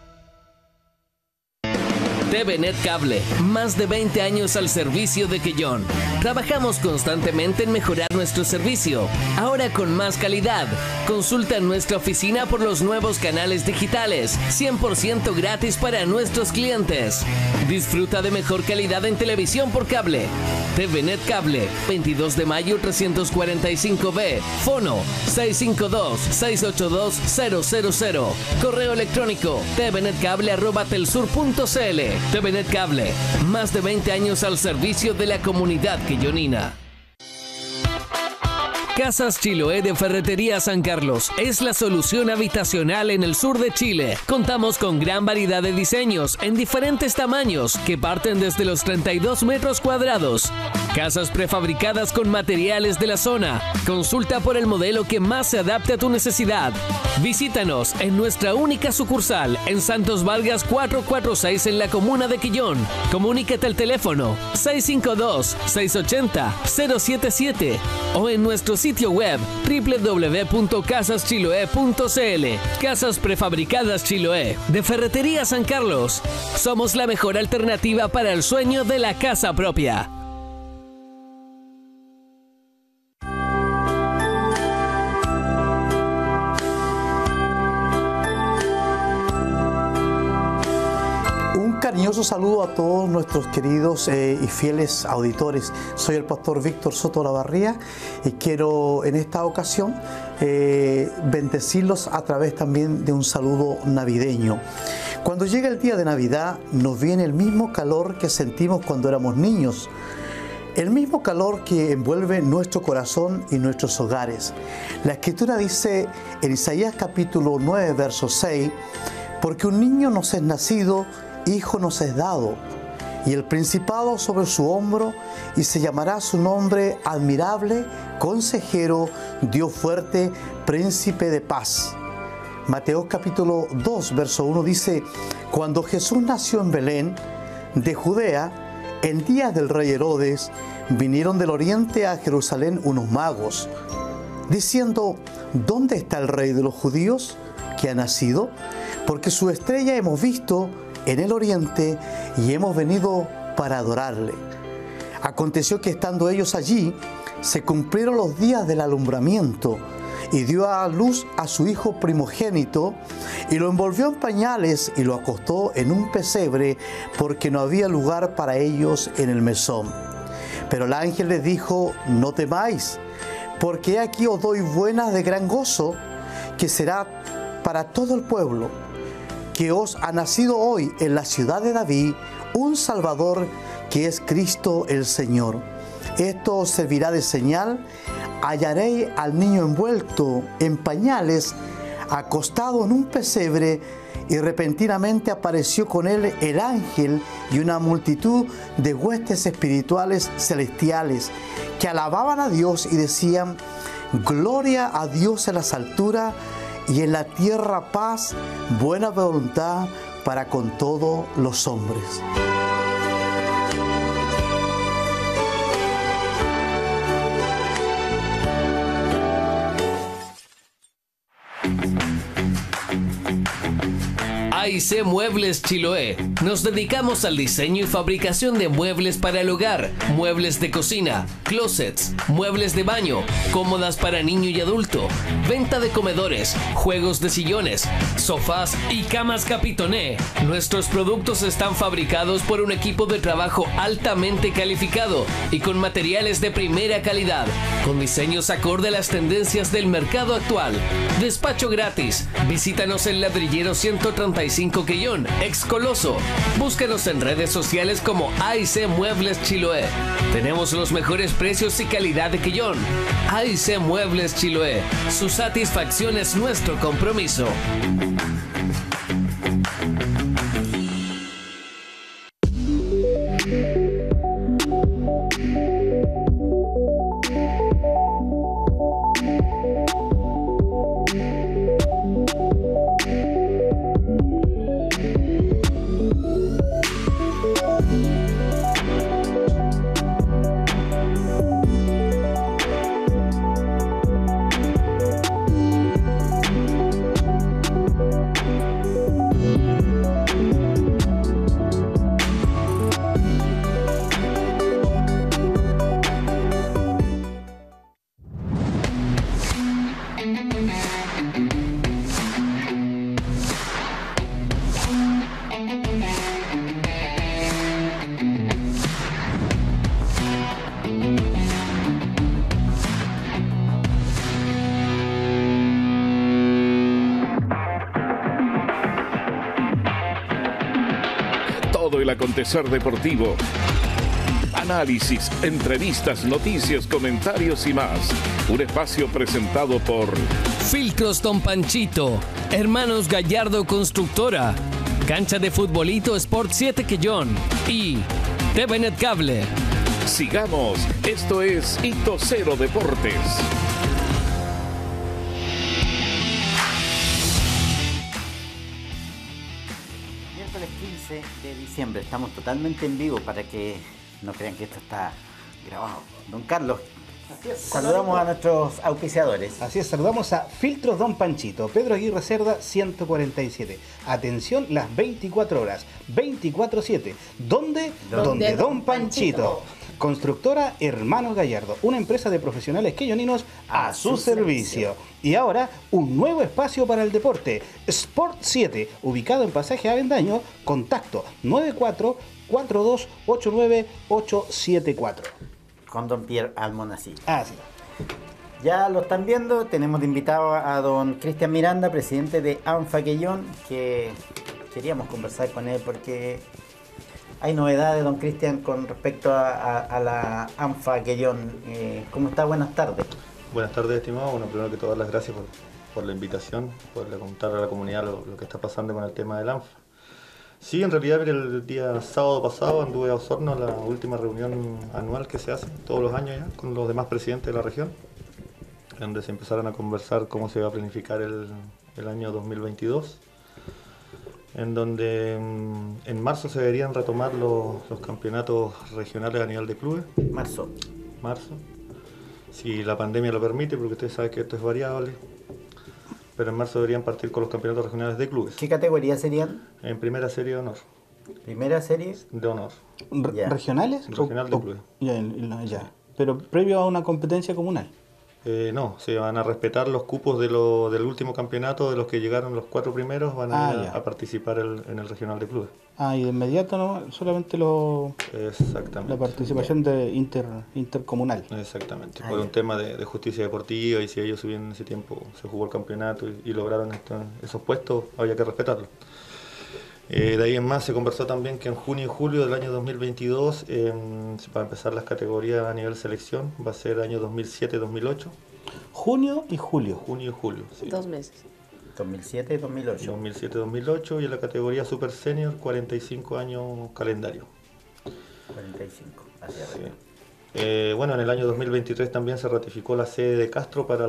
TVNet Cable, más de 20 años al servicio de Quellón. Trabajamos constantemente en mejorar nuestro servicio, ahora con más calidad. Consulta en nuestra oficina por los nuevos canales digitales, 100% gratis para nuestros clientes. Disfruta de mejor calidad en televisión por cable. TVNet Cable, 22 de mayo 345B, Fono 652-682-000. Correo electrónico tvnetcable@telsur.cl. TVNet Cable, más de 20 años al servicio de la comunidad quellonina. Casas Chiloé de Ferretería San Carlos es la solución habitacional en el sur de Chile. Contamos con gran variedad de diseños en diferentes tamaños que parten desde los 32 metros cuadrados. Casas prefabricadas con materiales de la zona. Consulta por el modelo que más se adapte a tu necesidad. Visítanos en nuestra única sucursal en Santos Vargas 446 en la comuna de Quellón. Comunícate al teléfono 652-680-077 o en nuestro sitio web www.casaschiloe.cl. Casas prefabricadas Chiloé de Ferretería San Carlos. Somos la mejor alternativa para el sueño de la casa propia. Cariñoso saludo a todos nuestros queridos y fieles auditores. Soy el pastor Víctor Soto Olavarría y quiero en esta ocasión bendecirlos a través también de un saludo navideño. Cuando llega el día de Navidad nos viene el mismo calor que sentimos cuando éramos niños, el mismo calor que envuelve nuestro corazón y nuestros hogares. La Escritura dice en Isaías capítulo 9 verso 6: porque un niño nos es nacido, hijo nos es dado, y el principado sobre su hombro, y se llamará su nombre admirable, consejero, Dios fuerte, príncipe de paz. Mateo capítulo 2 verso 1 dice: cuando Jesús nació en Belén de Judea, en días del rey Herodes, vinieron del oriente a Jerusalén unos magos, diciendo: ¿dónde está el rey de los judíos que ha nacido? Porque su estrella hemos visto en el oriente y hemos venido para adorarle. Aconteció que estando ellos allí, se cumplieron los días del alumbramiento, y dio a luz a su hijo primogénito, y lo envolvió en pañales y lo acostó en un pesebre, porque no había lugar para ellos en el mesón. Pero el ángel les dijo: no temáis, porque aquí os doy buenas de gran gozo, que será para todo el pueblo, que os ha nacido hoy en la ciudad de David un Salvador, que es Cristo el Señor. Esto os servirá de señal: hallaréis al niño envuelto en pañales, acostado en un pesebre. Y repentinamente apareció con él el ángel y una multitud de huestes espirituales celestiales, que alababan a Dios y decían: gloria a Dios en las alturas, y en la tierra paz, buena voluntad para con todos los hombres. AIC Muebles Chiloé. Nos dedicamos al diseño y fabricación de muebles para el hogar, muebles de cocina, closets, muebles de baño, cómodas para niño y adulto, venta de comedores, juegos de sillones, sofás y camas Capitoné. Nuestros productos están fabricados por un equipo de trabajo altamente calificado y con materiales de primera calidad, con diseños acorde a las tendencias del mercado actual. Despacho gratis. Visítanos en Ladrillero 135 Quellón, ex Coloso. Búscanos en redes sociales como AIC Muebles Chiloé. Tenemos los mejores precios y calidad de Quellón. AIC Muebles Chiloé. Su satisfacción es nuestro compromiso. acontecer deportivo. Análisis, entrevistas, noticias, comentarios y más. Un espacio presentado por Filtros Don Panchito, Hermanos Gallardo Constructora, Cancha de Futbolito Sport 7 Quellón y TVNet Cable. Sigamos, esto es Hito Cero Deportes. Miércoles 15 de diciembre, estamos totalmente en vivo para que no crean que esto está grabado. Don Carlos, saludamos a nuestros auspiciadores. Así es, saludamos a Filtros Don Panchito, Pedro Aguirre Cerda 147. Atención las 24 horas, 24/7. ¿Dónde? Donde Don Panchito. Constructora Hermanos Gallardo, una empresa de profesionales quelloninos a su servicio. Y ahora, un nuevo espacio para el deporte, Sport 7, ubicado en Pasaje Avendaño, contacto 94-4289-874. Con don Pierre Almonacid. Ah, sí. Ya lo están viendo, tenemos de invitado a don Cristian Miranda, presidente de ANFA Quellón, que queríamos conversar con él porque hay novedades, don Cristian, con respecto a la ANFA Quellón. ¿Cómo está? Buenas tardes. Buenas tardes, estimado. Bueno, primero que todo, las gracias por la invitación, por contar a la comunidad lo que está pasando con el tema del ANFA. Sí, en realidad, mire, el día sábado pasado anduve a Osorno a la última reunión anual que se hace todos los años ya con los demás presidentes de la región, donde se empezaron a conversar cómo se va a planificar el año 2022, en donde en marzo se deberían retomar los campeonatos regionales a nivel de clubes. Marzo. Si la pandemia lo permite, porque usted sabe que esto es variable. Pero en marzo deberían partir con los campeonatos regionales de clubes. ¿Qué categoría serían? En primera serie de honor. ¿Primera serie? De honor. ¿Regionales? Regional de clubes. Ya. Pero previo a una competencia comunal. No, se van a respetar los cupos del último campeonato, de los que llegaron los 4 primeros, van a participar en el regional de clubes. Y de inmediato no, solamente Exactamente. la participación de intercomunal. Exactamente, por un tema de justicia deportiva, y si ellos en ese tiempo se jugó el campeonato y lograron esos puestos, había que respetarlo. De ahí en más se conversó también que en junio y julio del año 2022 para empezar las categorías a nivel selección va a ser año 2007-2008. Junio y julio. Junio y julio, sí. 2 meses. 2007-2008. 2007-2008 y en la categoría Super Senior 45 años calendario. 45, hacia arriba. Sí. Bueno, en el año 2023 también se ratificó la sede de Castro para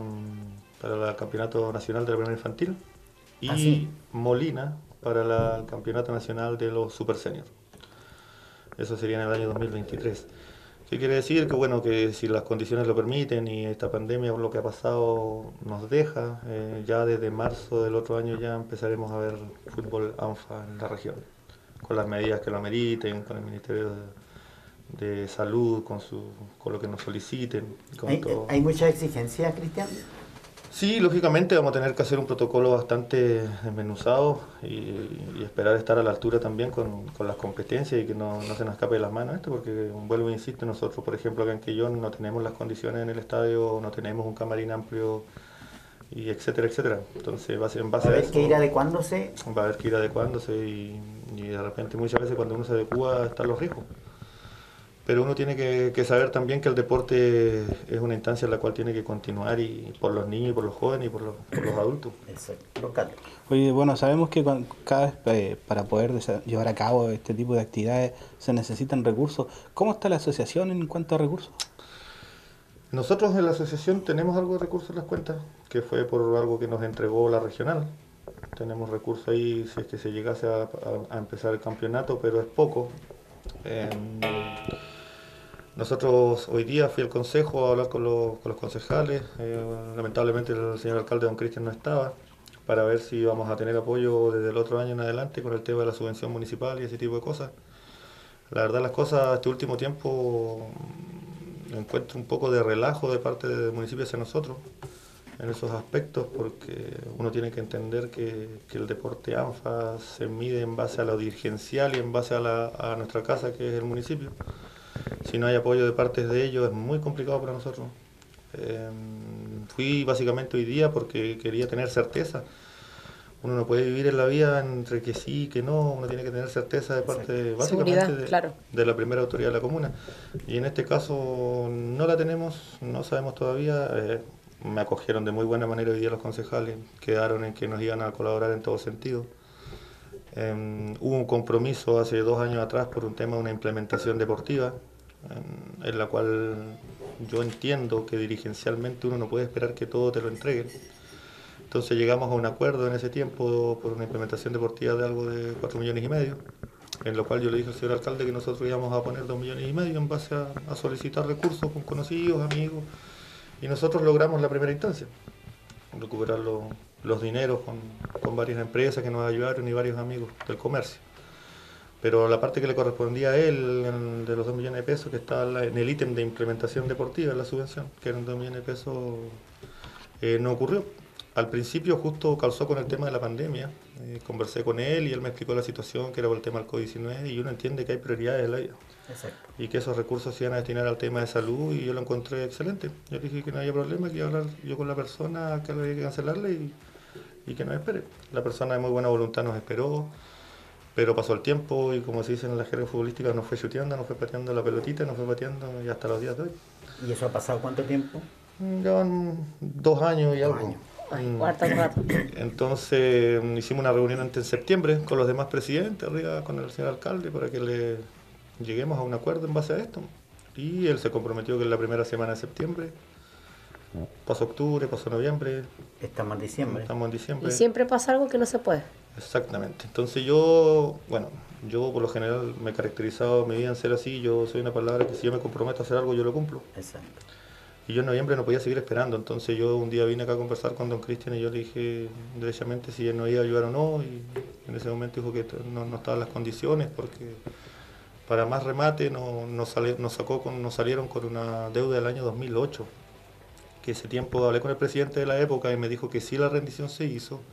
el Campeonato Nacional de la Primera Infantil y Molina para el Campeonato Nacional de los Super Senior. Eso sería en el año 2023. ¿Qué quiere decir? Que bueno, que si las condiciones lo permiten y esta pandemia, lo que ha pasado, nos deja, ya desde marzo del otro año ya empezaremos a ver fútbol ANFA en la región, con las medidas que lo ameriten, con el Ministerio de Salud, con lo que nos soliciten. ¿Hay muchas exigencias, Cristian? Sí, lógicamente vamos a tener que hacer un protocolo bastante desmenuzado y esperar estar a la altura también con las competencias y que no se nos escape de las manos esto, porque vuelvo e insisto, nosotros por ejemplo acá en Quellón no tenemos las condiciones en el estadio, no tenemos un camarín amplio y etcétera, etcétera. Entonces va a ser en base a eso. Va a haber que ir adecuándose. Va a haber que ir adecuándose y de repente muchas veces cuando uno se adecua están los riesgos. Pero uno tiene que saber también que el deporte es una instancia en la cual tiene que continuar, y por los niños, y por los jóvenes, y por los adultos. Exacto. Carlos. Oye, bueno, sabemos que cada vez para poder llevar a cabo este tipo de actividades se necesitan recursos. ¿Cómo está la asociación en cuanto a recursos? Nosotros en la asociación tenemos algo de recursos en las cuentas, que fue por algo que nos entregó la regional. Tenemos recursos ahí si es que se llegase a empezar el campeonato, pero es poco. Nosotros hoy día fui al consejo a hablar con los concejales, lamentablemente el señor alcalde don Cristian no estaba, para ver si íbamos a tener apoyo desde el otro año en adelante con el tema de la subvención municipal y ese tipo de cosas. La verdad las cosas este último tiempo encuentro un poco de relajo de parte del municipio hacia nosotros en esos aspectos, porque uno tiene que entender que el deporte ANFA se mide en base a lo dirigencial y en base a nuestra casa, que es el municipio. Si no hay apoyo de parte de ellos es muy complicado para nosotros. Fui básicamente hoy día porque quería tener certeza, Uno no puede vivir en la vida entre que sí y que no, uno tiene que tener certeza de parte, básicamente, Seguridad, claro. de la primera autoridad de la comuna. Y en este caso no la tenemos, no sabemos todavía. Me acogieron de muy buena manera hoy día los concejales, quedaron en que nos iban a colaborar en todo sentido. Hubo un compromiso hace 2 años atrás por un tema de una implementación deportiva, en la cual yo entiendo que dirigencialmente uno no puede esperar que todo te lo entreguen. Entonces llegamos a un acuerdo en ese tiempo por una implementación deportiva de algo de 4,5 millones, en lo cual yo le dije al señor alcalde que nosotros íbamos a poner 2,5 millones en base a solicitar recursos con conocidos, amigos, y nosotros logramos la primera instancia, recuperar los dineros con varias empresas que nos ayudaron y varios amigos del comercio. Pero la parte que le correspondía a él, de los 2 millones de pesos, que estaba en el ítem de implementación deportiva, en la subvención, que eran 2 millones de pesos, no ocurrió. Al principio justo calzó con el tema de la pandemia, conversé con él y él me explicó la situación, que era por el tema del COVID-19, y uno entiende que hay prioridades en la vida. Exacto. Y que esos recursos se iban a destinar al tema de salud, y yo lo encontré excelente. Yo le dije que no había problema, que iba a hablar yo con la persona que había que cancelarle y que nos espere. La persona de muy buena voluntad nos esperó, pero pasó el tiempo y, como se dice en la jerga futbolística, nos fue chuteando, nos fue pateando la pelotita, nos fue pateando y hasta los días de hoy. ¿Y eso ha pasado cuánto tiempo? Llevan 2 años y algo. Cuarto rato. Entonces hicimos una reunión antes en septiembre con los demás presidentes, arriba con el señor alcalde, para que le lleguemos a un acuerdo en base a esto. Y él se comprometió que en la primera semana de septiembre, pasó octubre, pasó noviembre. Estamos en diciembre. Estamos en diciembre. Y siempre pasa algo que no se puede. Exactamente. Entonces yo por lo general me he caracterizado mi vida en ser así. Yo soy una palabra que si yo me comprometo a hacer algo, yo lo cumplo. Exacto. Y yo en noviembre no podía seguir esperando, entonces yo un día vine acá a conversar con don Cristian y yo le dije derechamente si él nos iba a ayudar o no, y en ese momento dijo que no estaban las condiciones, porque para más remate nos salieron con una deuda del año 2008, que ese tiempo hablé con el presidente de la época y me dijo que sí, la rendición se hizo,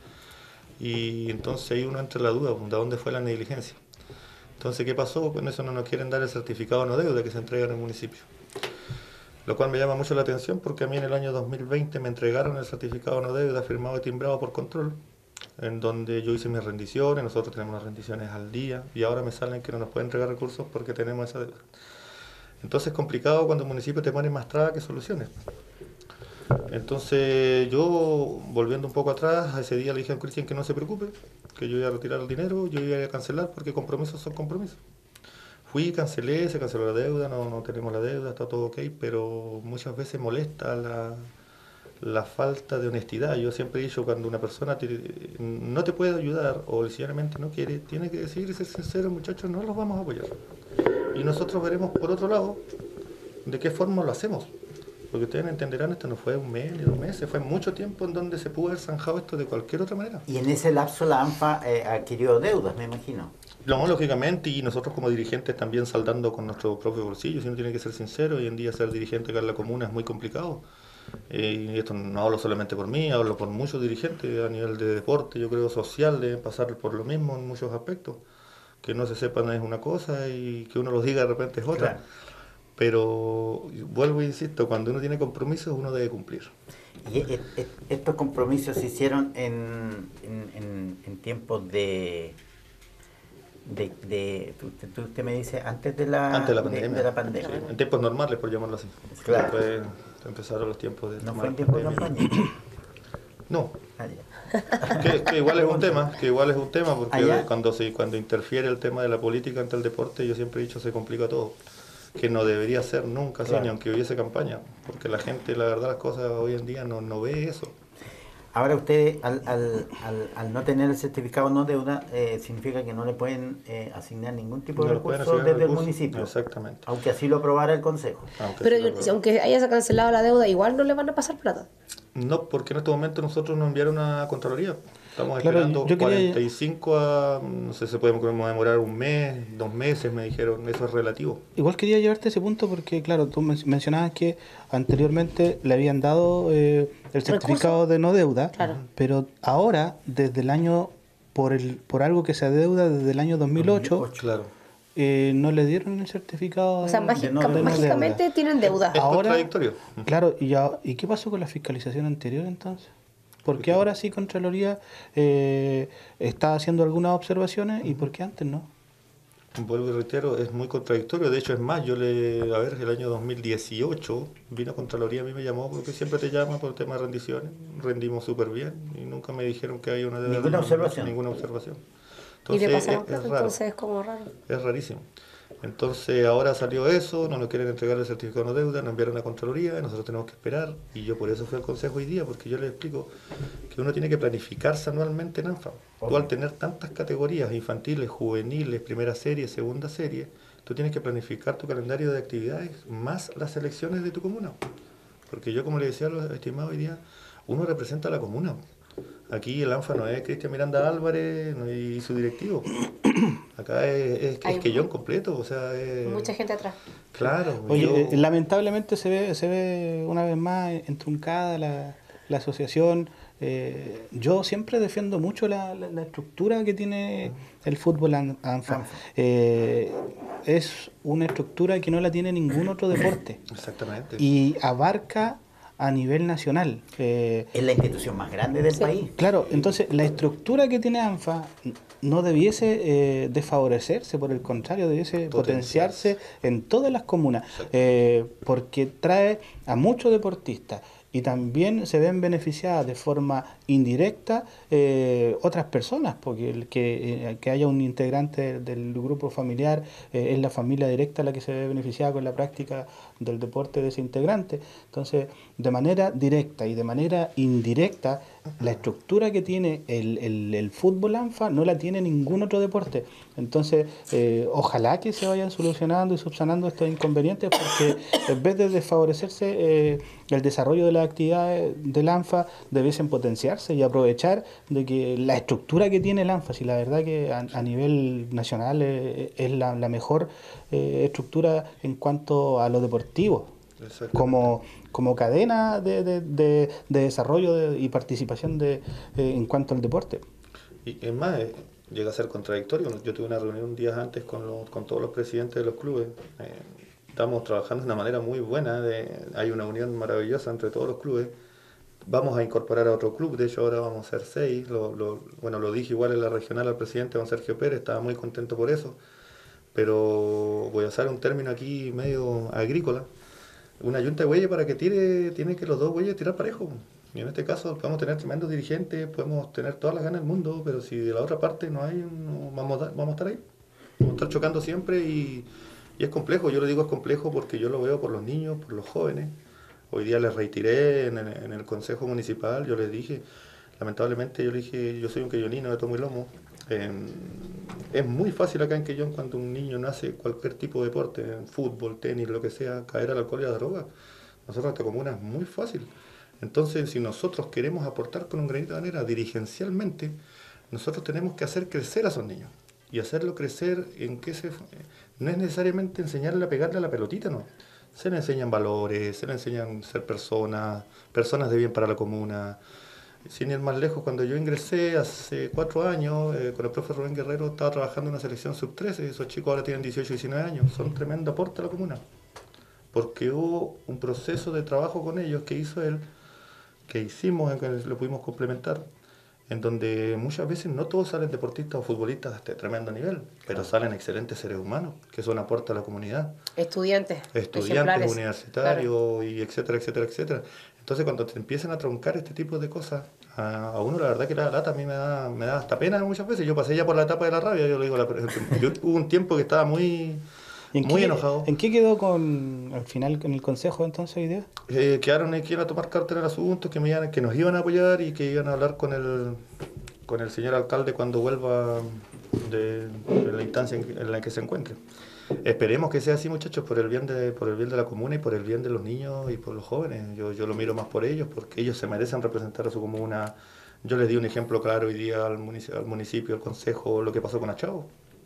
y entonces ahí uno entra en la duda, ¿de dónde fue la negligencia? Entonces, ¿qué pasó? Con eso no nos quieren dar el certificado de no deuda que se entrega en el municipio. Lo cual me llama mucho la atención porque a mí en el año 2020 me entregaron el certificado de no deuda firmado y timbrado por control, en donde yo hice mis rendiciones, nosotros tenemos las rendiciones al día, y ahora me salen que no nos pueden entregar recursos porque tenemos esa deuda. Entonces es complicado cuando el municipio te pone más trabas que soluciones. Entonces yo, volviendo un poco atrás, a ese día le dije a Cristian que no se preocupe, que yo iba a retirar el dinero, yo iba a cancelar porque compromisos son compromisos. Fui, cancelé, se canceló la deuda, no tenemos la deuda, está todo ok, pero muchas veces molesta la falta de honestidad. Yo siempre he dicho, cuando una persona no te puede ayudar o sencillamente no quiere, tiene que decir y ser sincero, muchachos, no los vamos a apoyar. Y nosotros veremos por otro lado de qué forma lo hacemos. Porque ustedes entenderán, esto no fue 1 mes ni 2 meses, fue mucho tiempo en donde se pudo haber zanjado esto de cualquier otra manera. Y en ese lapso la ANFA adquirió deudas, me imagino. No, lógicamente, y nosotros como dirigentes también saldando con nuestro propio bolsillo, si uno tiene que ser sincero, hoy en día ser dirigente acá en la comuna es muy complicado. Y esto no hablo solamente por mí, hablo por muchos dirigentes a nivel de deporte, yo creo social, deben pasar por lo mismo en muchos aspectos. Que no se sepan es una cosa y que uno los diga de repente es otra. Claro. Pero vuelvo e insisto, cuando uno tiene compromisos uno debe cumplir. ¿Y estos compromisos se hicieron en tiempos de usted me dice antes de la pandemia? De la pandemia. Sí, en tiempos normales, por llamarlo así. Claro. Después empezaron los tiempos de... ¿No fue en tiempos de campaña? No. Que igual es un tema, porque cuando interfiere el tema de la política ante el deporte, yo siempre he dicho, se complica todo. Que no debería ser nunca así, ni aunque hubiese campaña, porque la gente, la verdad, las cosas hoy en día no ve eso. Ahora ustedes, al no tener el certificado no deuda, significa que no le pueden asignar ningún tipo de recursos desde el municipio. Exactamente. Aunque así lo aprobara el Consejo. Aunque haya cancelado la deuda, igual no le van a pasar plata. No, porque en este momento nosotros nos enviaron a Contraloría. Estamos esperando 45 a, no sé, se puede demorar 1 mes, 2 meses, me dijeron, eso es relativo. Igual quería llevarte a ese punto porque, claro, tú mencionabas que anteriormente le habían dado el certificado de no deuda, claro, pero ahora, desde el año, por algo que se adeuda desde el año 2008, claro, no le dieron el certificado. O sea, mágicamente tienen deuda. Es contradictorio. Claro, ¿y qué pasó con la fiscalización anterior entonces? ¿Por qué ahora sí Contraloría está haciendo algunas observaciones y por qué antes no? Vuelvo y reitero, es muy contradictorio. De hecho, es más, el año 2018 vino Contraloría, a mí me llamó, porque siempre te llama por el tema de rendiciones. Rendimos súper bien y nunca me dijeron que hay una deuda. Ninguna observación. Ninguna observación. Entonces, y le pasaron es raro. entonces es como raro. Es rarísimo. Entonces ahora salió eso, no nos quieren entregar el certificado de deuda, nos enviaron a Contraloría y nosotros tenemos que esperar. Y yo por eso fui al Consejo hoy día, porque yo les explico que uno tiene que planificarse anualmente en ANFA. Tú al tener tantas categorías, infantiles, juveniles, primera serie, segunda serie, tú tienes que planificar tu calendario de actividades más las elecciones de tu comuna. Porque yo, como le decía a los estimados hoy día, uno representa a la comuna. Aquí el ANFA no es Cristian Miranda Álvarez y su directivo. Acá es Quellón completo, o sea... mucha gente atrás. Claro. Oye, lamentablemente se ve una vez más entruncada la asociación. Yo siempre defiendo mucho la estructura que tiene el fútbol ANFA. Es una estructura que no la tiene ningún otro deporte. Exactamente. Y abarca a nivel nacional. Es la institución más grande del país. Claro, entonces la estructura que tiene ANFA no debiese desfavorecerse, por el contrario, debiese potenciarse en todas las comunas, porque trae a muchos deportistas y también se ven beneficiadas de forma indirecta otras personas, porque que haya un integrante del grupo familiar es la familia directa la que se ve beneficiada con la práctica del deporte de ese integrante. Entonces, de manera directa y de manera indirecta, la estructura que tiene el fútbol ANFA no la tiene ningún otro deporte. Entonces, ojalá que se vayan solucionando y subsanando estos inconvenientes, porque en vez de desfavorecerse el desarrollo de las actividades del ANFA, debiesen potenciarse y aprovechar de que la estructura que tiene el ANFA, si la verdad que a nivel nacional es la mejor estructura en cuanto a lo deportivo, como cadena de desarrollo y participación en cuanto al deporte. Y es más, llega a ser contradictorio. Yo tuve una reunión días antes con todos los presidentes de los clubes. Estamos trabajando de una manera muy buena, hay una unión maravillosa entre todos los clubes. Vamos a incorporar a otro club, de hecho ahora vamos a ser 6. Lo dije igual en la regional al presidente don Sergio Pérez, estaba muy contento por eso. Pero voy a usar un término aquí medio agrícola. Una yunta de bueyes para que tiene que los dos bueyes tirar parejo. Y en este caso podemos tener tremendos dirigentes, podemos tener todas las ganas del mundo, pero si de la otra parte no hay, vamos a estar ahí. Vamos a estar chocando siempre y es complejo. Yo lo digo es complejo porque yo lo veo por los niños, por los jóvenes. Hoy día les reiteré en el Consejo Municipal, yo les dije, lamentablemente yo les dije, yo soy un quellonino de tomo y lomo. Es muy fácil acá en Quellón cuando un niño nace cualquier tipo de deporte, fútbol, tenis, lo que sea, caer al alcohol y a la droga. Nosotros en esta comuna es muy fácil. Entonces, si nosotros queremos aportar con un granito de arena dirigencialmente, nosotros tenemos que hacer crecer a esos niños. Y hacerlo crecer no es necesariamente enseñarle a pegarle a la pelotita, no. Se le enseñan valores, se le enseñan ser personas de bien para la comuna. Sin ir más lejos, cuando yo ingresé hace 4 años con el profe Rubén Guerrero, estaba trabajando en una selección sub-13, esos chicos ahora tienen 18 y 19 años, son un tremendo aporte a la comuna. Porque hubo un proceso de trabajo con ellos que hizo él, que hicimos, en que lo pudimos complementar, en donde muchas veces no todos salen deportistas o futbolistas de este tremendo nivel, pero salen excelentes seres humanos, que son aporte a la comunidad. Estudiantes universitarios, claro. Y etcétera, etcétera, etcétera. Entonces cuando te empiezan a truncar este tipo de cosas, a uno la verdad que la lata a mí me da hasta pena muchas veces. Yo pasé ya por la etapa de la rabia, yo le digo, yo hubo un tiempo que estaba muy enojado. ¿En qué quedó al final con el consejo entonces hoy día? Quedaron que iban a tomar carta en el asunto, que nos iban a apoyar y que iban a hablar con el señor alcalde cuando vuelva de la instancia en la que se encuentre. Esperemos que sea así, muchachos, por el bien de la comuna y por el bien de los niños y por los jóvenes. Yo lo miro más por ellos, porque ellos se merecen representar a su comuna. Yo les di un ejemplo claro hoy día al municipio, al consejo, lo que pasó con Achao.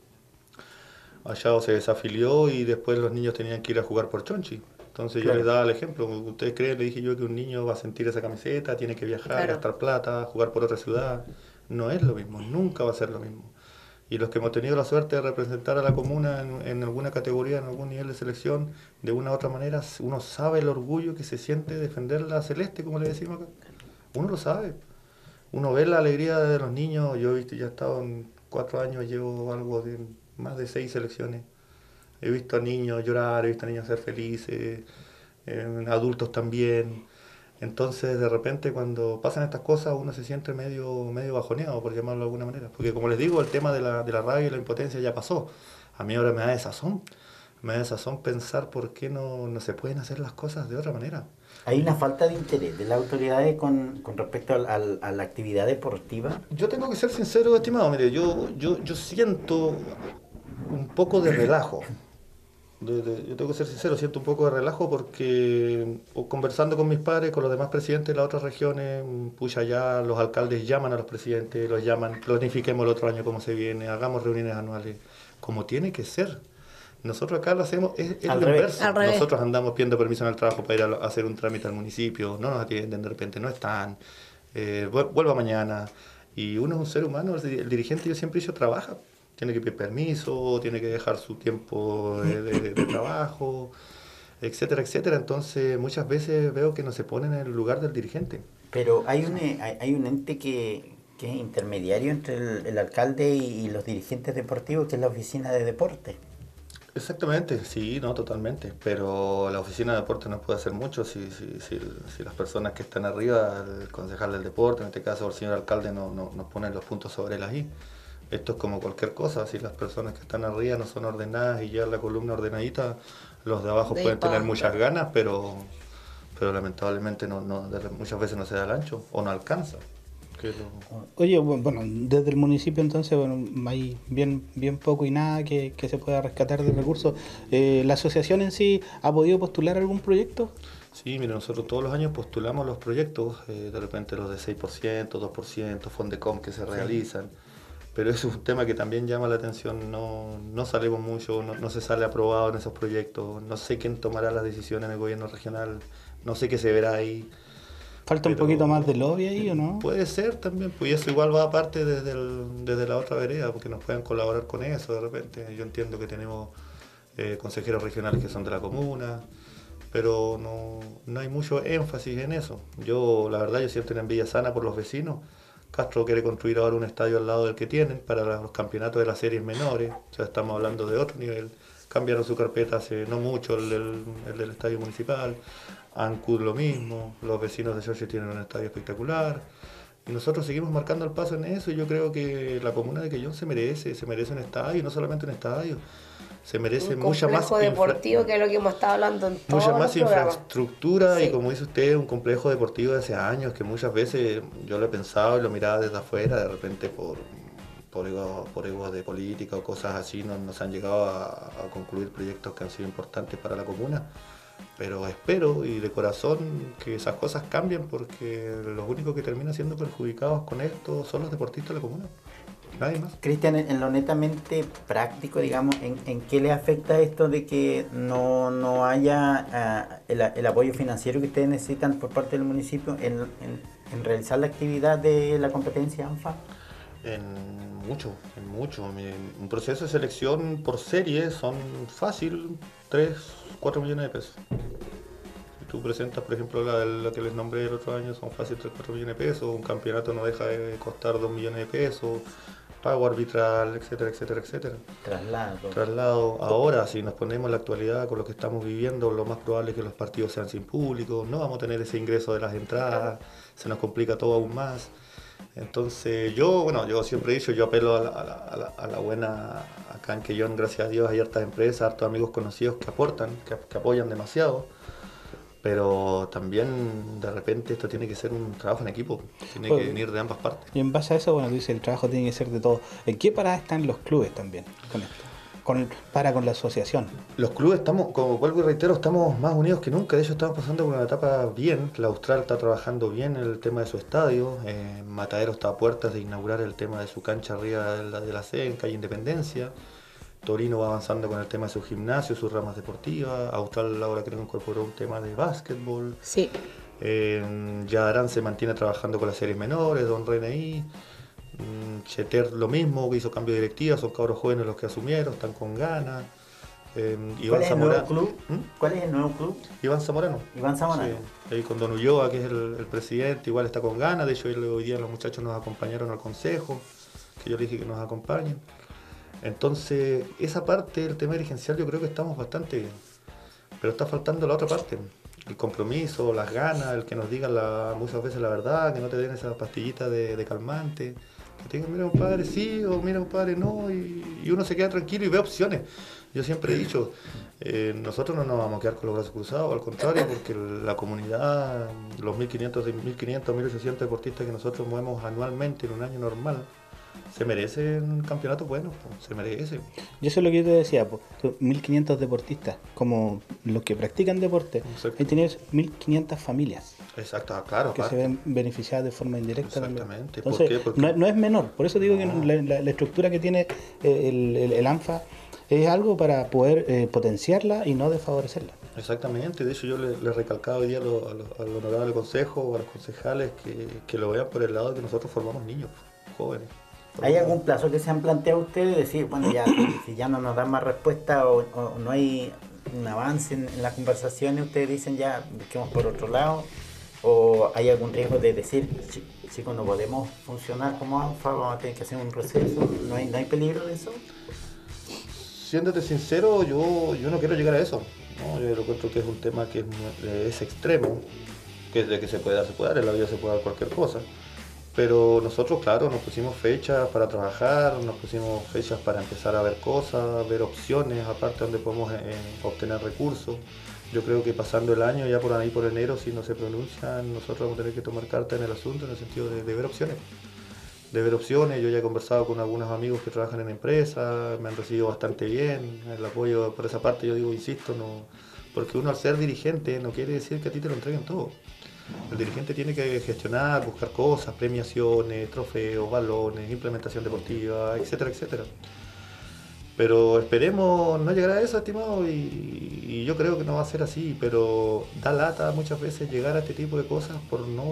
Achao se desafilió y después los niños tenían que ir a jugar por Chonchi. Entonces yo les daba el ejemplo. ¿Ustedes creen, le dije yo, que un niño va a sentir esa camiseta, tiene que viajar, gastar plata, jugar por otra ciudad? No es lo mismo, nunca va a ser lo mismo. Y los que hemos tenido la suerte de representar a la comuna en alguna categoría, en algún nivel de selección, de una u otra manera, uno sabe el orgullo que se siente defender la celeste, como le decimos acá. Uno lo sabe. uno ve la alegría de los niños. Yo he visto, ya he estado en 4 años, llevo algo de más de 6 selecciones. He visto a niños llorar, he visto a niños ser felices, adultos también. Entonces, de repente, cuando pasan estas cosas, uno se siente medio bajoneado, por llamarlo de alguna manera. Porque, como les digo, el tema de la rabia y la impotencia ya pasó. A mí ahora me da desazón. Me da desazón pensar por qué no se pueden hacer las cosas de otra manera. ¿Hay una falta de interés de las autoridades con respecto a la actividad deportiva? Yo tengo que ser sincero, estimado. Mire, yo siento un poco de relajo. Yo tengo que ser sincero, siento un poco de relajo porque conversando con mis padres, con los demás presidentes de las otras regiones, pucha, ya los alcaldes llaman a los presidentes, los llaman, planifiquemos el otro año cómo se viene, hagamos reuniones anuales, como tiene que ser. Nosotros acá lo hacemos, es lo inverso. Nosotros andamos pidiendo permiso en el trabajo para ir a hacer un trámite al municipio, no nos atienden, de repente no están, vuelva mañana. Y uno es un ser humano, el dirigente, yo siempre he dicho, trabaja. Tiene que pedir permiso, tiene que dejar su tiempo de trabajo, etcétera, etcétera. Entonces, muchas veces veo que no se ponen en el lugar del dirigente. Pero hay un ente que es intermediario entre el alcalde y los dirigentes deportivos, que es la oficina de deporte. Exactamente, sí, no, totalmente. Pero la oficina de deporte no puede hacer mucho si las personas que están arriba, el concejal del deporte, en este caso el señor alcalde, no ponen los puntos sobre el i. Esto es como cualquier cosa, si las personas que están arriba no son ordenadas y llevan la columna ordenadita, los de abajo pueden tener muchas ganas, pero lamentablemente muchas veces no se da el ancho o no alcanza. Oye, bueno, desde el municipio entonces, bueno, hay bien poco y nada que se pueda rescatar de recursos. ¿La asociación en sí ha podido postular algún proyecto? Sí, mire, nosotros todos los años postulamos los proyectos, de repente los de 6%, 2%, Fondecom que se realizan. Pero es un tema que también llama la atención, no salimos mucho, no se sale aprobado en esos proyectos, no sé quién tomará las decisiones en el gobierno regional, no sé qué se verá ahí. ¿Falta un poquito más de lobby ahí o no? Puede ser también, pues eso igual va aparte desde la otra vereda, porque nos pueden colaborar con eso de repente. Yo entiendo que tenemos consejeros regionales que son de la comuna, pero no hay mucho énfasis en eso. La verdad, yo siento una envidia sana por los vecinos. Castro quiere construir ahora un estadio al lado del que tienen para los campeonatos de las series menores, o sea, estamos hablando de otro nivel. Cambiaron su carpeta hace no mucho, el del estadio municipal. Ancud lo mismo, los vecinos de Chorchi tienen un estadio espectacular. Y nosotros seguimos marcando el paso en eso, y yo creo que la comuna de Quellón se merece un estadio, y no solamente un estadio. Se merece mucha más deportivo, que es lo que hemos estado hablando en todos mucha más los programas. Infraestructura, Sí. Y como dice usted, un complejo deportivo de hace años que muchas veces yo lo he pensado y lo miraba desde afuera, de repente por egos de política o cosas así no se han llegado a concluir proyectos que han sido importantes para la comuna. Pero espero y de corazón que esas cosas cambien, porque los únicos que terminan siendo perjudicados con esto son los deportistas de la comuna. Nadie más. Cristian, en lo netamente práctico, digamos, ¿en qué le afecta esto de que no haya el apoyo financiero que ustedes necesitan por parte del municipio en realizar la actividad de la competencia ANFA? En mucho. Un proceso de selección por serie son fácil 3-4 millones de pesos. Si tú presentas, por ejemplo, la que les nombré el otro año, son fácil 3-4 millones de pesos. Un campeonato no deja de costar 2 millones de pesos. Pago arbitral, etcétera, etcétera, etcétera. Traslado. Ahora, si nos ponemos en la actualidad con lo que estamos viviendo, lo más probable es que los partidos sean sin público, no vamos a tener ese ingreso de las entradas, se nos complica todo aún más. Entonces yo siempre he dicho, yo apelo a la buena, acá en Quellón, gracias a Dios, hay hartas empresas, hartos amigos conocidos que aportan, que apoyan demasiado. Pero también de repente esto tiene que ser un trabajo en equipo, tiene que venir de ambas partes. Y en base a eso, bueno, dice, el trabajo tiene que ser de todos. ¿En qué parada están los clubes también con esto? Con la asociación. Los clubes estamos, como vuelvo y reitero, estamos más unidos que nunca. De hecho, estamos pasando por una etapa bien. La Austral está trabajando bien en el tema de su estadio. Matadero está a puertas de inaugurar el tema de su cancha arriba de la sede en calle Independencia. Torino va avanzando con el tema de su gimnasio, sus ramas deportivas. Austral ahora creo que incorporó un tema de básquetbol. Sí. Yadarán se mantiene trabajando con las series menores, Don René ahí. Cheter lo mismo, que hizo cambio de directiva, son cabros jóvenes los que asumieron, están con ganas. ¿Cuál es el nuevo club? ¿Cuál es el nuevo club? Iván Zamorano. Iván Zamorano. Sí, ahí con Don Ulloa, que es el presidente, igual está con ganas. De hecho, hoy día los muchachos nos acompañaron al consejo, que yo les dije que nos acompañen. Entonces, esa parte del tema dirigencial yo creo que estamos bastante bien. Pero está faltando la otra parte, el compromiso, las ganas, el que nos digan muchas veces la verdad, que no te den esas pastillitas de calmante, que te digan, mira compadre sí o mira compadre no, y uno se queda tranquilo y ve opciones. Yo siempre he dicho, nosotros no nos vamos a quedar con los brazos cruzados, al contrario, porque la comunidad, los 1.500, 1.800 deportistas que nosotros movemos anualmente en un año normal, se merecen campeonatos buenos, se merece. Yo eso es lo que yo te decía, 1.500 deportistas, como los que practican deporte, hay tienes 1.500 familias. Exacto, claro. Que se ven beneficiadas de forma indirecta. Exactamente. Entonces, ¿Por qué? Porque no es menor, por eso digo que la estructura que tiene el ANFA es algo para poder potenciarla y no desfavorecerla. Exactamente, de hecho yo le recalcaba hoy día al honorable consejo o a los concejales que lo vean por el lado de que nosotros formamos niños, jóvenes. ¿Hay algún plazo que se han planteado ustedes? Decir, bueno, ya si ya no nos dan más respuesta o no hay un avance en las conversaciones, ustedes dicen ya busquemos por otro lado, o hay algún riesgo de decir, chicos, no podemos funcionar como ANFA, vamos a tener que hacer un receso, ¿no hay peligro de eso? Siéndote sincero, yo no quiero llegar a eso, ¿no? Yo encuentro que es un tema que es extremo, que de que se puede dar, en la vida se puede dar cualquier cosa. Pero nosotros, claro, nos pusimos fechas para trabajar, nos pusimos fechas para empezar a ver cosas, ver opciones, aparte donde podemos obtener recursos. Yo creo que pasando el año, ya por ahí por enero, si no se pronuncian, nosotros vamos a tener que tomar carta en el asunto en el sentido de ver opciones. Yo ya he conversado con algunos amigos que trabajan en empresas, me han recibido bastante bien, el apoyo por esa parte, yo digo, insisto, no, porque uno al ser dirigente no quiere decir que a ti te lo entreguen todo. El dirigente tiene que gestionar, buscar cosas, premiaciones, trofeos, balones, implementación deportiva, etcétera, etcétera. Pero esperemos no llegar a eso, estimado, y yo creo que no va a ser así, pero da lata muchas veces llegar a este tipo de cosas por no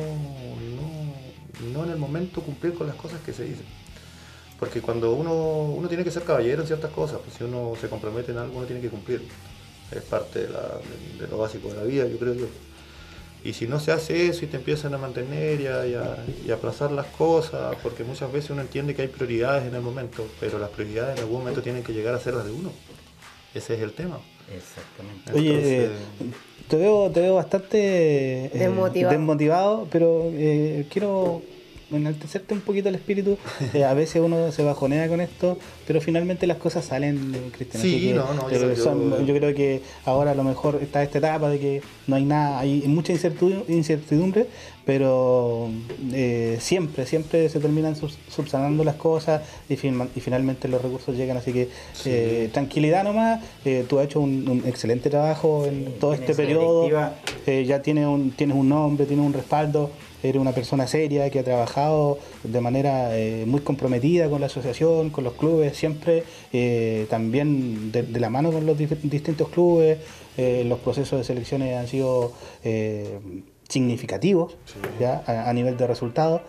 en el momento cumplir con las cosas que se dicen. Porque cuando uno tiene que ser caballero en ciertas cosas, pues si uno se compromete en algo, uno tiene que cumplir. Es parte de lo básico de la vida, yo creo yo. Y si no se hace eso y te empiezan a mantener y a aplazar las cosas, porque muchas veces uno entiende que hay prioridades en el momento, pero las prioridades en algún momento tienen que llegar a ser las de uno. Ese es el tema. Exactamente. Oye, te veo bastante desmotivado, pero quiero enaltecerte un poquito el espíritu. A veces uno se bajonea con esto, pero finalmente las cosas salen, Cristian. Sí, yo creo que ahora a lo mejor está esta etapa de que no hay nada, hay mucha incertidumbre, pero siempre se terminan subsanando las cosas y finalmente los recursos llegan, así que tranquilidad nomás. Tú has hecho un excelente trabajo en todo este periodo, ya tienes un nombre, tienes un respaldo. Eres una persona seria que ha trabajado de manera muy comprometida con la asociación, con los clubes, siempre también de la mano con los distintos clubes. Los procesos de selecciones han sido significativos, ¿ya? A nivel de resultados.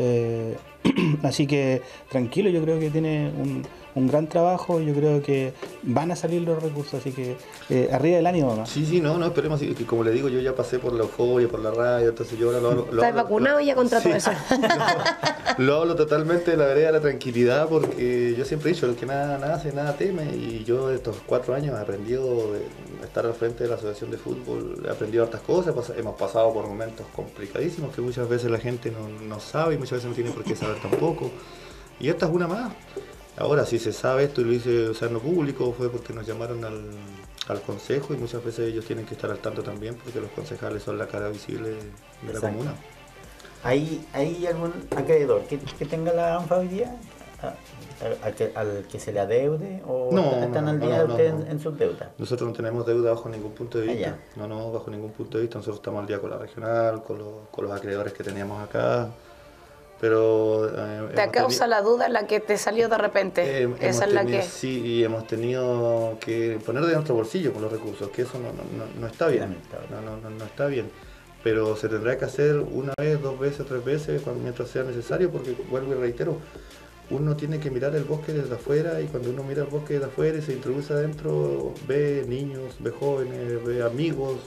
Así que tranquilo, yo creo que tiene un gran trabajo, yo creo que van a salir los recursos, así que arriba del ánimo nomás. Sí, no, esperemos, que como le digo, yo ya pasé por la euforia, por la radio, entonces yo ahora lo hablo. ¿Estás vacunado ya contra todo eso? Lo hablo totalmente de la vereda de la tranquilidad, porque yo siempre he dicho, el que nada hace, nada teme, y yo estos 4 años he aprendido de estar al frente de la asociación de fútbol, he aprendido hartas cosas, hemos pasado por momentos complicadísimos que muchas veces la gente no sabe y muchas veces no tiene por qué saber tampoco, y esta es una más. Ahora, si se sabe esto y lo hice usando público, fue porque nos llamaron al consejo y muchas veces ellos tienen que estar al tanto también porque los concejales son la cara visible de la comuna. ¿Hay algún acreedor que tenga la ANFA hoy día? ¿Al que se le adeude? ¿O están al día ustedes en sus deudas? Nosotros no tenemos deuda bajo ningún punto de vista. No, bajo ningún punto de vista. Nosotros estamos al día con la regional, con los acreedores que teníamos acá. Pero ¿te causa la duda la que te salió de repente? Esa es la que... Sí, y hemos tenido que poner de nuestro bolsillo con los recursos, que eso no está bien. No está bien. Pero se tendrá que hacer una vez, 2 veces, 3 veces, mientras sea necesario, porque vuelvo y reitero, uno tiene que mirar el bosque desde afuera, y cuando uno mira el bosque desde afuera y se introduce adentro, ve niños, ve jóvenes, ve amigos,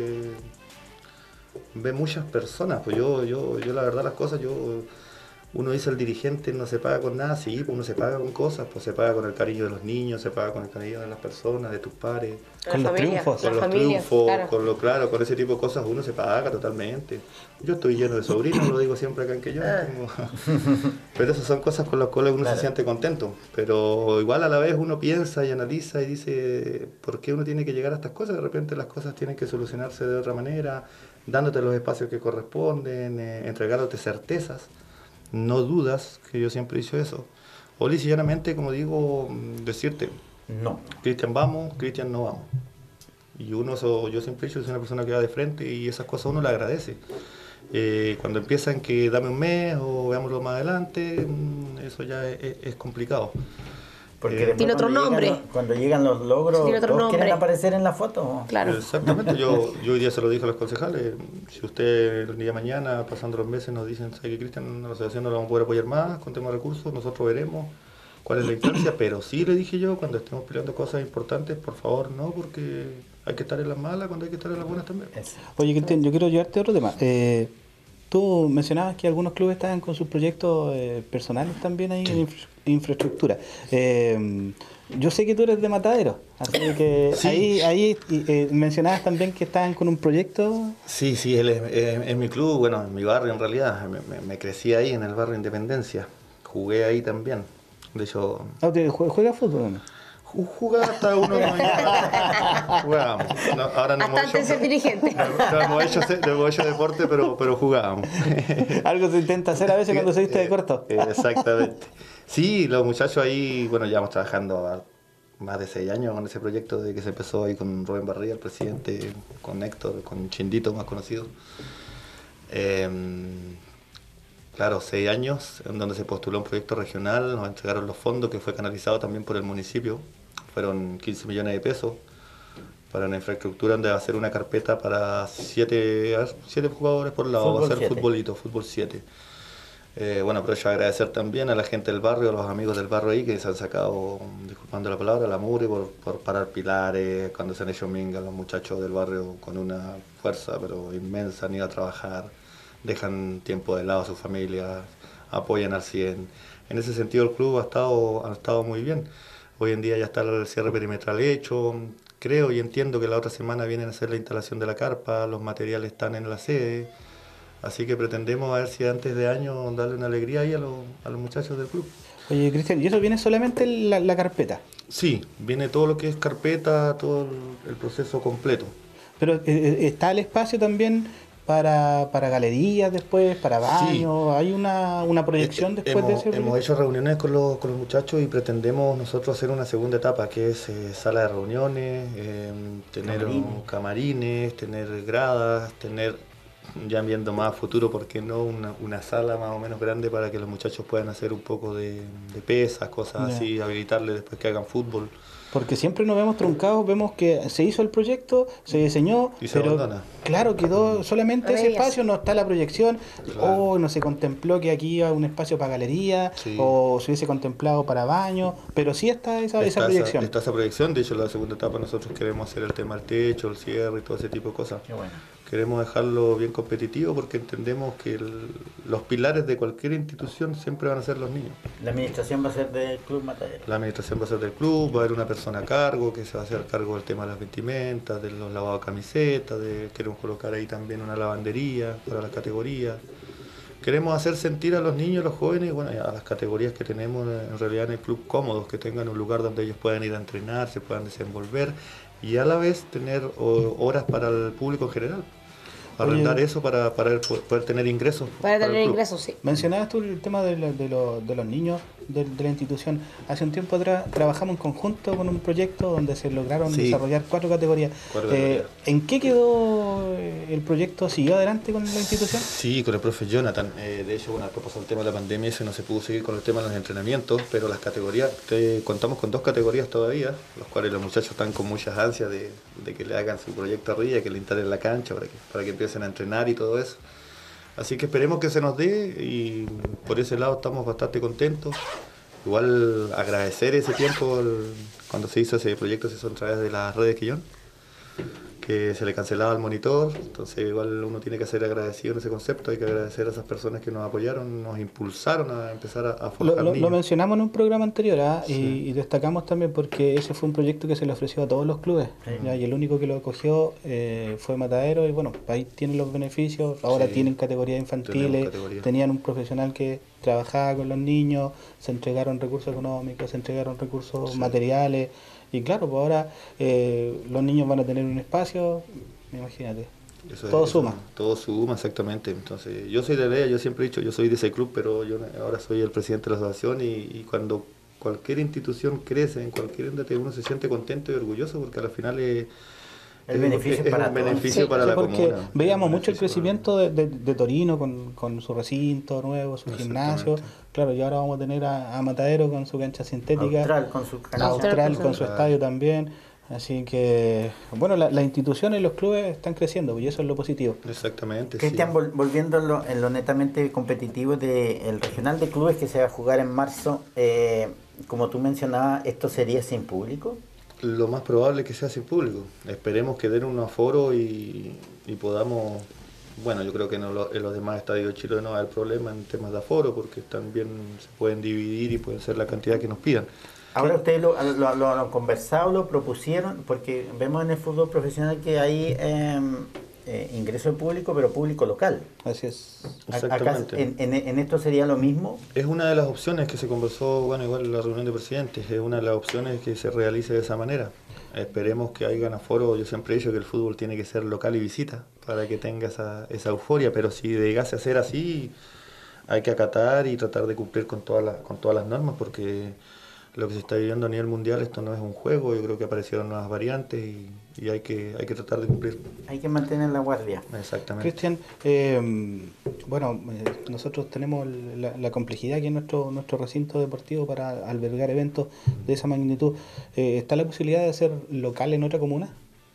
ve muchas personas. Pues yo la verdad las cosas, uno dice el dirigente no se paga con nada, sí, pues uno se paga con cosas, pues se paga con el cariño de los niños, se paga con el cariño de las personas, de tus pares. Con los triunfos. Con los triunfos, claro. Con ese tipo de cosas uno se paga totalmente. Yo estoy lleno de sobrinos, lo digo siempre acá en que yo tengo. Pero esas son cosas con las cuales uno se siente contento. Pero igual a la vez uno piensa y analiza y dice, ¿por qué uno tiene que llegar a estas cosas? De repente las cosas tienen que solucionarse de otra manera, dándote los espacios que corresponden, entregándote certezas, no dudas, que yo siempre he dicho eso. O llanamente, como digo, decirte, no, Cristian vamos, Cristian no vamos. Y yo siempre he dicho, soy una persona que va de frente y esas cosas uno le agradece. Cuando empiezan que dame un mes o veámoslo más adelante, eso ya es complicado. Porque tiene otro nombre. Cuando llegan los logros, todos quieren aparecer en la foto. Claro. Exactamente, yo hoy día se lo dije a los concejales. Si usted el día de mañana, pasando los meses, nos dicen, ¿sabe que Cristian, la asociación no la vamos a poder apoyar más con temas de recursos? Nosotros veremos cuál es la instancia, pero sí le dije yo, cuando estemos peleando cosas importantes, por favor, no, porque hay que estar en las malas cuando hay que estar en las buenas también. Oye, Cristian, yo quiero llevarte a otro tema. Tú mencionabas que algunos clubes estaban con sus proyectos personales también ahí en infraestructura. Yo sé que tú eres de Matadero, así que ahí mencionabas también que estaban con un proyecto. Sí, él es mi club, bueno, en mi barrio en realidad. Me crecí ahí en el barrio Independencia. Jugué ahí también. De hecho... ¿Juega fútbol? Jugaba hasta uno de mañana. Jugábamos. No, ahora no hasta antes de ser dirigente. No hemos hecho deporte, pero jugábamos. Algo se intenta hacer a veces cuando se viste de corto. Exactamente. Sí, los muchachos ahí, bueno, llevamos trabajando más de 6 años con ese proyecto de que se empezó ahí con Rubén Barría, el presidente, con Héctor, con Chindito, más conocido. Claro, 6 años en donde se postuló un proyecto regional, nos entregaron los fondos que fue canalizado también por el municipio. Fueron 15 millones de pesos para una infraestructura donde va a ser una carpeta para 7 jugadores por lado, va a ser fútbol 7. Bueno, aprovecho a agradecer también a la gente del barrio, a los amigos del barrio ahí que se han sacado, disculpando la palabra, la mugre por parar pilares, cuando se han hecho mingas los muchachos del barrio con una fuerza pero inmensa, han ido a trabajar, dejan tiempo de lado a sus familias, apoyan al 100. En ese sentido el club ha estado muy bien. Hoy en día ya está el cierre perimetral hecho, creo y entiendo que la otra semana vienen a hacer la instalación de la carpa, los materiales están en la sede. Así que pretendemos a ver si antes de año darle una alegría ahí a los muchachos del club. Oye, Cristian, ¿y eso viene solamente la carpeta? Sí, viene todo lo que es carpeta, todo el proceso completo. Pero ¿está el espacio también para galerías después, para baños? Sí. ¿Hay una proyección después de ese proyecto? Hemos hecho reuniones con los muchachos y pretendemos nosotros hacer una segunda etapa, que es sala de reuniones, tener camarines, tener gradas, tener... Ya viendo más a futuro, ¿por qué no? Una sala más o menos grande para que los muchachos puedan hacer un poco de pesas, cosas así, habilitarles después que hagan fútbol. Porque siempre nos vemos truncados, vemos que se hizo el proyecto, se diseñó, y pero abandona. Claro, quedó solamente ese espacio, no está la proyección, o no se contempló que aquí iba un espacio para galería, o se hubiese contemplado para baño, pero sí está esa proyección. Está esa proyección, de hecho en la segunda etapa nosotros queremos hacer el tema del techo, el cierre y todo ese tipo de cosas. Qué bueno. Queremos dejarlo bien competitivo porque entendemos que los pilares de cualquier institución siempre van a ser los niños. ¿La administración va a ser del Club Matadero? La administración va a ser del club, va a haber una persona a cargo que se va a hacer cargo del tema de las vestimentas, de los lavados de camisetas, queremos colocar ahí también una lavandería para las categorías. Queremos hacer sentir a los niños, a los jóvenes, bueno, a las categorías que tenemos en realidad en el club cómodos, que tengan un lugar donde ellos puedan ir a entrenar, se puedan desenvolver y a la vez tener horas para el público en general. Arrendar eso para poder tener ingresos. Para tener ingresos, sí. Mencionabas tú el tema de los niños de la institución. Hace un tiempo atrás trabajamos en conjunto con un proyecto donde se lograron desarrollar 4 categorías. ¿En qué quedó el proyecto? ¿Siguió adelante con la institución? Sí, con el profe Jonathan. De hecho, bueno, después pasó el tema de la pandemia y no se pudo seguir con el tema de los entrenamientos, pero las categorías, contamos con 2 categorías todavía, los cuales los muchachos están con muchas ansias de que le hagan su proyecto arriba, que le instalen la cancha para que empiecen a entrenar y todo eso. Así que esperemos que se nos dé y por ese lado estamos bastante contentos. igual agradecer ese tiempo, cuando se hizo ese proyecto, se hizo a través de las redes Quillón, que se le cancelaba el monitor, entonces igual uno tiene que ser agradecido en ese concepto, hay que agradecer a esas personas que nos apoyaron, nos impulsaron a empezar a forjar niños. Lo mencionamos en un programa anterior, y destacamos también porque ese fue un proyecto que se le ofreció a todos los clubes, ¿ya? Y el único que lo acogió fue Matadero, y bueno, ahí tienen los beneficios, ahora tienen categorías infantiles, tenían un profesional que trabajaba con los niños, se entregaron recursos económicos, se entregaron recursos materiales. Y claro, pues ahora los niños van a tener un espacio, imagínate, todo suma. Todo suma, exactamente. Entonces, yo soy de Lea, yo siempre he dicho, yo soy de ese club, pero yo ahora soy el presidente de la asociación y cuando cualquier institución crece, en cualquier ente, uno se siente contento y orgulloso porque al final es un beneficio para la porque comuna. Veíamos mucho el crecimiento de Torino con su recinto nuevo, su gimnasio. Claro, y ahora vamos a tener a Matadero con su cancha sintética. Austral con su estadio también. Así que, bueno, las instituciones y los clubes están creciendo y eso es lo positivo. Exactamente. Cristian, volviendo en lo netamente competitivo del regional de clubes que se va a jugar en marzo, como tú mencionabas, ¿esto sería sin público? Lo más probable es que sea sin público. Esperemos que den un aforo y podamos... Bueno, yo creo que en los demás estadios de Chile no va a haber problema en temas de aforo porque también se pueden dividir y pueden ser la cantidad que nos pidan. Ahora ustedes lo han conversado, lo propusieron, porque vemos en el fútbol profesional que hay ingreso de público, pero público local. Así es. Exactamente. Acá, ¿en esto sería lo mismo? Es una de las opciones que se conversó, bueno, igual en la reunión de presidentes, es una de las opciones que se realice de esa manera. Esperemos que haya aforo. Yo siempre he dicho que el fútbol tiene que ser local y visita para que tenga esa euforia, pero si llegase a ser así, hay que acatar y tratar de cumplir con todas las normas, porque lo que se está viviendo a nivel mundial, esto no es un juego, yo creo que aparecieron nuevas variantes y hay que tratar de cumplir. Hay que mantener la guardia. Exactamente. Cristian, nosotros tenemos la complejidad aquí en nuestro recinto deportivo para albergar eventos de esa magnitud. ¿Está la posibilidad de ser local en otra comuna?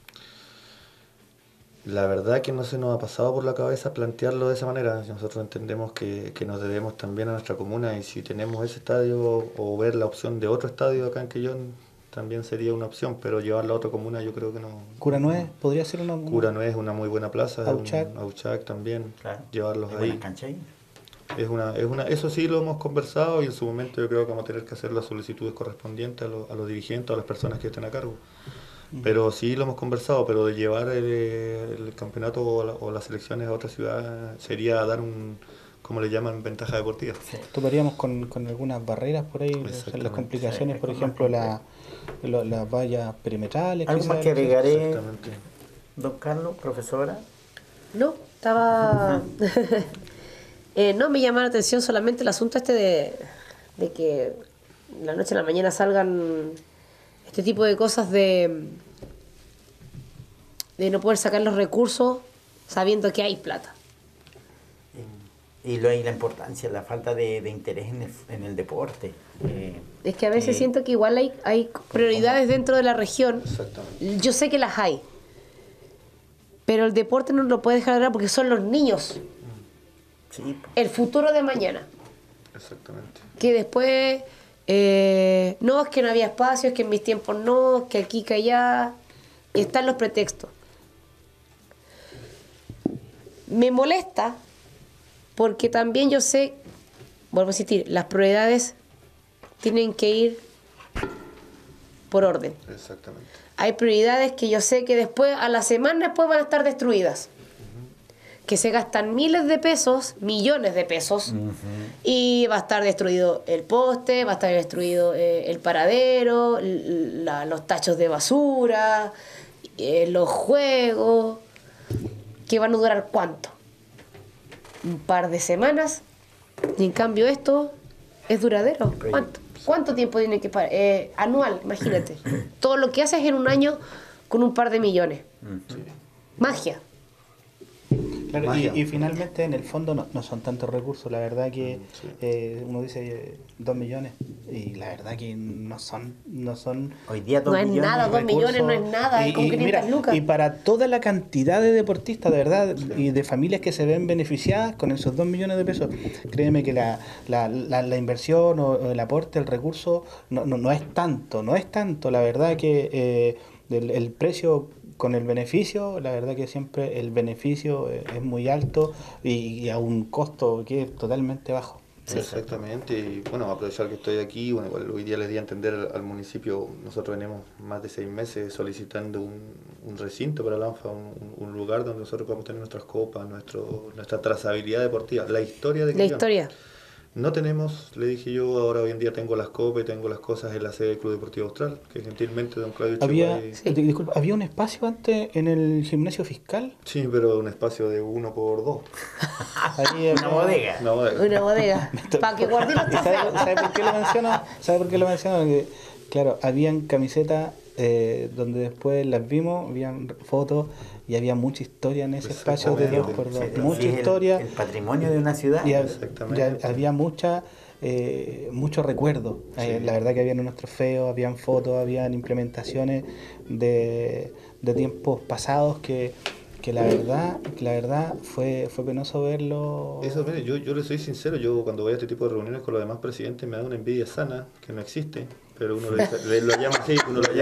La verdad que no se nos ha pasado por la cabeza plantearlo de esa manera. Nosotros entendemos que nos debemos también a nuestra comuna y si tenemos ese estadio o ver la opción de otro estadio acá en Quillón también sería una opción, pero llevarla a otra comuna yo creo que no. ¿Curanué podría ser una? Curanué es una muy buena plaza. Auchac. Auchac también, claro. Llevarlos ahí. Buena cancha ahí. Eso sí lo hemos conversado y en su momento yo creo que vamos a tener que hacer las solicitudes correspondientes a los dirigentes, a las personas que estén a cargo. Pero sí lo hemos conversado, pero de llevar el campeonato o las selecciones a otra ciudad sería dar como le llaman, ventaja deportiva. Sí. Toparíamos con algunas barreras por ahí, las complicaciones, por ejemplo, las vallas perimetrales. ¿Algo más que agregaré, don Carlos, profesora? No, estaba... no, me llama la atención solamente el asunto de que la noche a la mañana salgan este tipo de cosas de no poder sacar los recursos sabiendo que hay plata. Y la importancia, la falta de interés en el deporte. Es que a veces siento que igual hay prioridades dentro de la región. Exactamente. Yo sé que las hay. Pero el deporte no lo puede dejar de lado porque son los niños. Sí. El futuro de mañana. Exactamente. Que después... no, es que no había espacio, es que en mis tiempos no, que aquí, que allá. Y están los pretextos. Me molesta porque también yo sé, vuelvo a insistir, las prioridades tienen que ir por orden. Exactamente. Hay prioridades que yo sé que después, a la semana después van a estar destruidas. Que se gastan miles de pesos, millones de pesos, y va a estar destruido el poste, va a estar destruido el paradero, los tachos de basura, los juegos, que van a durar ¿cuánto? Un par de semanas, y en cambio esto es duradero. ¿Cuánto tiempo tiene que parar? Anual, imagínate. Todo lo que haces en un año con un par de millones. Magia. Claro, magia. y finalmente en el fondo no son tantos recursos, la verdad que uno dice 2 millones y la verdad que no son Hoy día 2 No es millones. nada, 2 millones no es nada, es con 500 mira, lucas. y para toda la cantidad de deportistas, de verdad, y de familias que se ven beneficiadas con esos 2 millones de pesos, créeme que la inversión o el aporte, el recurso, no es tanto, la verdad que el precio con el beneficio, la verdad que siempre el beneficio es muy alto y a un costo que es totalmente bajo. Sí, exactamente, y bueno, aprovechar que estoy aquí, bueno, igual hoy día les di a entender al municipio, nosotros tenemos más de 6 meses solicitando un recinto para la ANFA, un lugar donde nosotros podamos tener nuestras copas, nuestra trazabilidad deportiva, la historia de La Quillón. historia. No tenemos, le dije yo, ahora hoy en día tengo las copas y tengo las cosas en la sede del Club Deportivo Austral, que gentilmente don Claudio Chihuahua. Disculpa, ¿había un espacio antes en el gimnasio fiscal? Sí, pero un espacio de 1x2. Una bodega. Una bodega. Una bodega. Para que guarde los trofeos. ¿Sabe por qué lo menciono? ¿Sabe por qué lo menciono? Porque, claro, habían camisetas donde después las vimos, habían fotos y había mucha historia en ese espacio de 2x2. Sí, Mucha sí, historia. El patrimonio de una ciudad. Y Exactamente. había mucho recuerdo. La verdad que habían unos trofeos, habían fotos, habían implementaciones de tiempos pasados que la verdad fue penoso verlo. Eso, mire, yo le soy sincero, yo cuando voy a este tipo de reuniones con los demás presidentes me da una envidia sana, que no existe, pero uno lo llama así,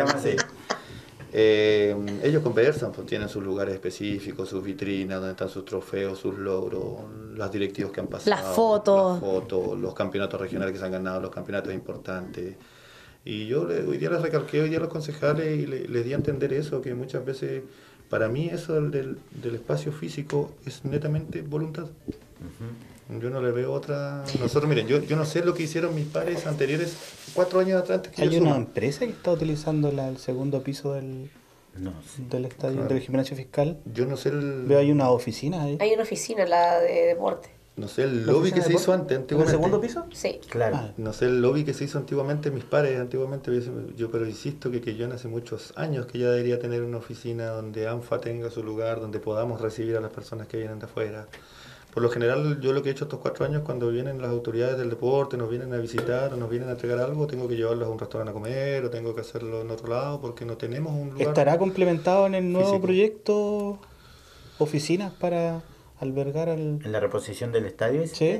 ellos conversan, pues tienen sus lugares específicos, sus vitrinas, donde están sus trofeos, sus logros, las directivos que han pasado, Las fotos, los campeonatos regionales que se han ganado, los campeonatos importantes. Y yo hoy día les recalqué hoy día a los concejales y les di a entender eso, que muchas veces para mí eso del espacio físico es netamente voluntad. Yo no le veo otra. Nosotros, miren, yo no sé lo que hicieron mis padres anteriores 4 años atrás. Hay una empresa que está utilizando el segundo piso del estadio, del gimnasio fiscal. Yo no sé Veo hay una oficina ahí. Hay una oficina, la de deporte. No sé el lobby que se hizo antiguamente. ¿En el segundo piso? Sí. Claro. No sé el lobby que se hizo antiguamente, mis padres antiguamente, pero insisto que yo hace muchos años que ya debería tener una oficina donde ANFA tenga su lugar, donde podamos recibir a las personas que vienen de afuera. Por lo general, yo lo que he hecho estos 4 años, cuando vienen las autoridades del deporte, nos vienen a visitar o nos vienen a entregar algo, tengo que llevarlos a un restaurante a comer o tengo que hacerlo en otro lado porque no tenemos un lugar. ¿Estará complementado en el nuevo físico. proyecto oficinas para albergar ¿En la reposición del estadio? Sí.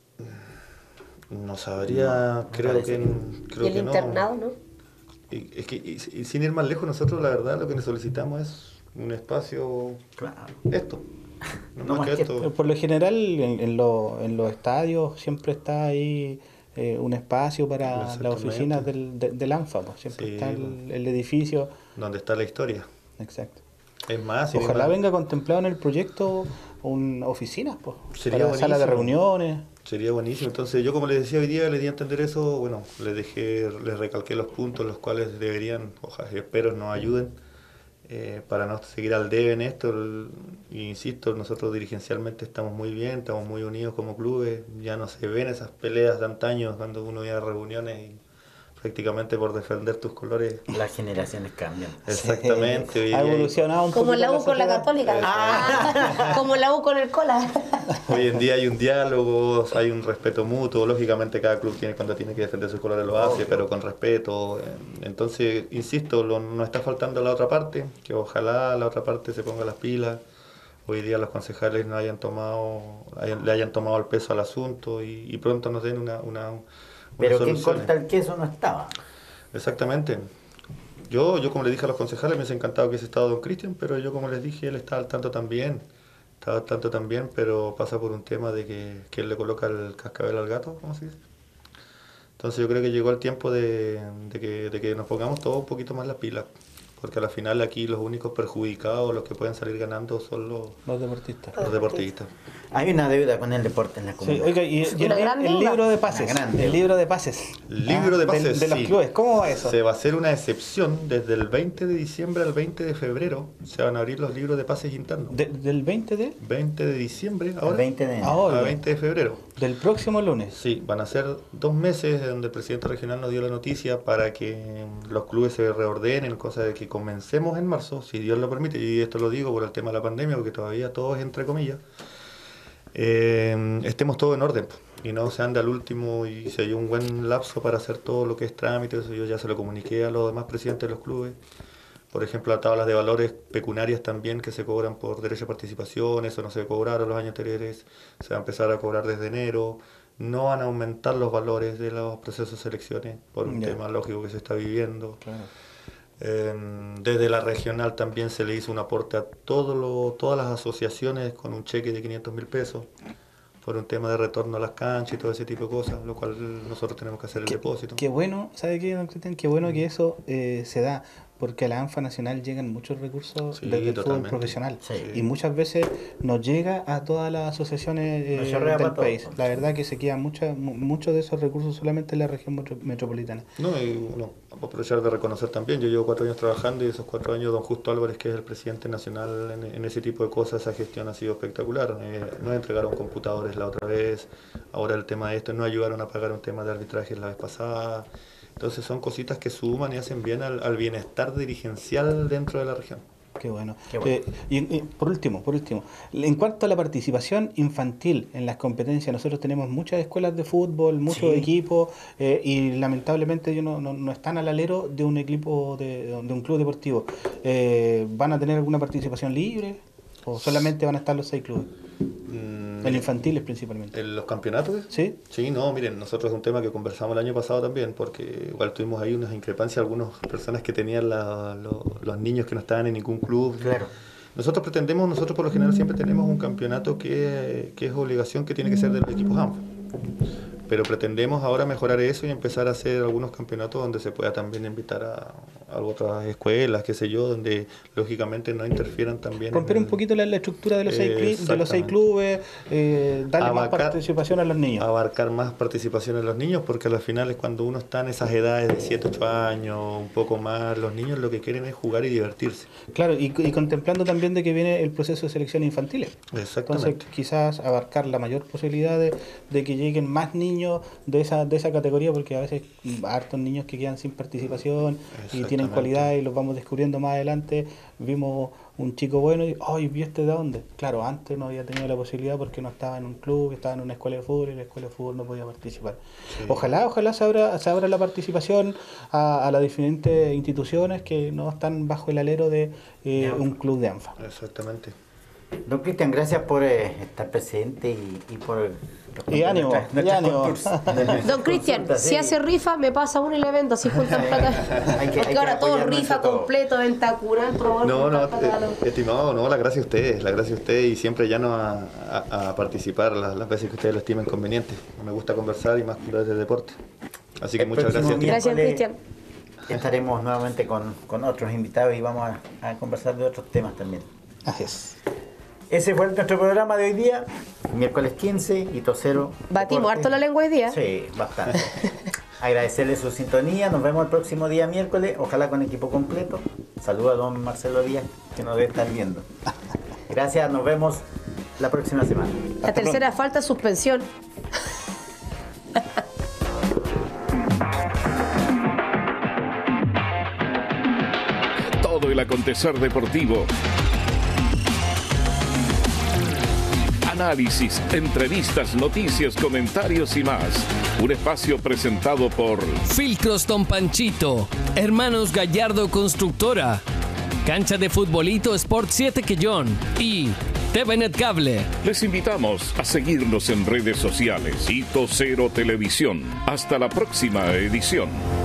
No sabría, creo que Y el no. internado, ¿no? Y sin ir más lejos, nosotros la verdad lo que solicitamos es un espacio, esto. No más que esto. Por lo general en los estadios siempre está ahí un espacio para las oficinas del ANFA, pues. Siempre está el edificio. Donde está la historia. Exacto. Es más, ojalá venga contemplado en el proyecto oficinas, pues. Sería para salas de reuniones. Sería buenísimo. Entonces yo, como les decía hoy día, les di a entender eso, bueno, les recalqué los puntos los cuales deberían, ojalá y espero nos ayuden para no seguir al debe en esto. Insisto, nosotros dirigencialmente estamos muy bien, estamos muy unidos como clubes, ya no se ven esas peleas de antaño cuando uno iba a reuniones y prácticamente por defender tus colores. Las generaciones cambian. Exactamente. Sí. Ha evolucionado un poco. Como la U con la Católica. Como la U con el Cola. Hoy en día hay un diálogo, hay un respeto mutuo. Lógicamente cada club cuando tiene que defender sus colores lo hace, pero con respeto. Entonces, insisto, nos está faltando la otra parte, que ojalá la otra parte se ponga las pilas. Hoy día los concejales le hayan tomado el peso al asunto y pronto nos den una pero quien corta el queso no estaba. Exactamente. Yo como le dije a los concejales, me hubiese encantado que ese estado don Cristian, pero yo como les dije, él está al tanto también. Estaba al tanto también, pero pasa por un tema de que él le coloca el cascabel al gato, ¿cómo se dice? Entonces yo creo que llegó el tiempo de que nos pongamos todos un poquito más las pilas. Porque al final aquí los únicos perjudicados, los que pueden salir ganando son los deportistas. Hay una deuda con el deporte en la comunidad. Sí, oiga, y el libro de pases. El libro de pases. De los clubes. ¿Cómo va eso? Se va a hacer una excepción desde el 20 de diciembre al 20 de febrero. Se van a abrir los libros de pases internos. ¿Del 20 de? 20 de diciembre ahora. 20 de ahora. A 20 de febrero. Del próximo lunes. Sí, van a ser 2 meses donde el presidente regional nos dio la noticia para que los clubes se reordenen, cosa de que si comencemos en marzo, si Dios lo permite, y esto lo digo por el tema de la pandemia, porque todavía todo es entre comillas, estemos todos en orden y no se ande al último y si hay un buen lapso para hacer todo lo que es trámite. Eso yo ya se lo comuniqué a los demás presidentes de los clubes. Por ejemplo, las tablas de valores pecuniarias también que se cobran por derecho de participación, eso no se cobraron los años anteriores, se va a empezar a cobrar desde enero. No van a aumentar los valores de los procesos de selecciones por un tema lógico que se está viviendo. Claro. Desde la regional también se le hizo un aporte a todas las asociaciones con un cheque de 500.000 pesos por un tema de retorno a las canchas y todo ese tipo de cosas, lo cual nosotros tenemos que hacer el depósito. Qué bueno, ¿sabe qué, don Cristian? Qué bueno que eso se da, porque a la ANFA Nacional llegan muchos recursos del fútbol profesional y muchas veces nos llega a todas las asociaciones del país. La verdad que se quedan muchos de esos recursos solamente en la región metropolitana. No, y uno aprovechar de reconocer también, yo llevo 4 años trabajando y esos 4 años don Justo Álvarez, que es el presidente nacional en ese tipo de cosas, esa gestión ha sido espectacular. Nos entregaron computadores la otra vez, ahora el tema de esto, nos ayudaron a pagar un tema de arbitraje la vez pasada. Entonces son cositas que suman y hacen bien al bienestar dirigencial dentro de la región. Qué bueno. Y por último, en cuanto a la participación infantil en las competencias, nosotros tenemos muchas escuelas de fútbol, muchos equipos, y lamentablemente ellos no están al alero de un equipo, de un club deportivo. ¿Van a tener alguna participación libre o solamente van a estar los 6 clubes? En infantiles principalmente. ¿En los campeonatos? Sí. Sí, no, miren, nosotros es un tema que conversamos el año pasado también, porque igual tuvimos ahí unas increpancias, algunas personas que tenían los niños que no estaban en ningún club. Claro. Nosotros por lo general siempre tenemos un campeonato que es obligación que tiene que ser de los equipos ANFA. Pero pretendemos ahora mejorar eso y empezar a hacer algunos campeonatos donde se pueda también invitar a otras escuelas, qué sé yo, donde lógicamente no interfieran también. Romper un poquito la estructura de los 6 clubes, darle más participación a los niños. Abarcar más participación a los niños, porque al final es cuando uno está en esas edades de 7, 8 años, un poco más, los niños lo que quieren es jugar y divertirse. Claro, y contemplando también de que viene el proceso de selección infantil. Exactamente. Entonces quizás abarcar la mayor posibilidad de que lleguen más niños de esa categoría, porque a veces hartos niños que quedan sin participación y tienen cualidad y los vamos descubriendo más adelante. Vimos un chico bueno y ¿y este de dónde? Claro, antes no había tenido la posibilidad porque no estaba en un club, estaba en una escuela de fútbol y la escuela de fútbol no podía participar. Sí. Ojalá se abra la participación a las diferentes instituciones que no están bajo el alero de un club de ANFA. Exactamente. Don Cristian, gracias por estar presente y por... ánimo. Don Cristian, si hace rifa, me pasa uno y le vendo, si juntan plata. Porque ahora todo rifa completo, venta curante. Estimado, la gracia a ustedes y siempre llano a participar las veces que ustedes lo estimen conveniente. Me gusta conversar y más cuando de deporte. Así que muchas gracias. Gracias, Cristian. Estaremos nuevamente con otros invitados y vamos a conversar de otros temas también. Así es. Ese fue nuestro programa de hoy día, miércoles 15, Hito Cero. Batimos harto la lengua hoy día. Sí, bastante. Agradecerle su sintonía, nos vemos el próximo día miércoles, ojalá con equipo completo. Saludos a don Marcelo Díaz, que nos debe estar viendo. Gracias, nos vemos la próxima semana. La tercera falta es suspensión. Todo el acontecer deportivo. Análisis, entrevistas, noticias, comentarios y más. Un espacio presentado por Filtros Don Panchito, Hermanos Gallardo Constructora, Cancha de Futbolito Sport 7 Quellón y TVNet Cable. Les invitamos a seguirnos en redes sociales. Hito Cero Televisión. Hasta la próxima edición.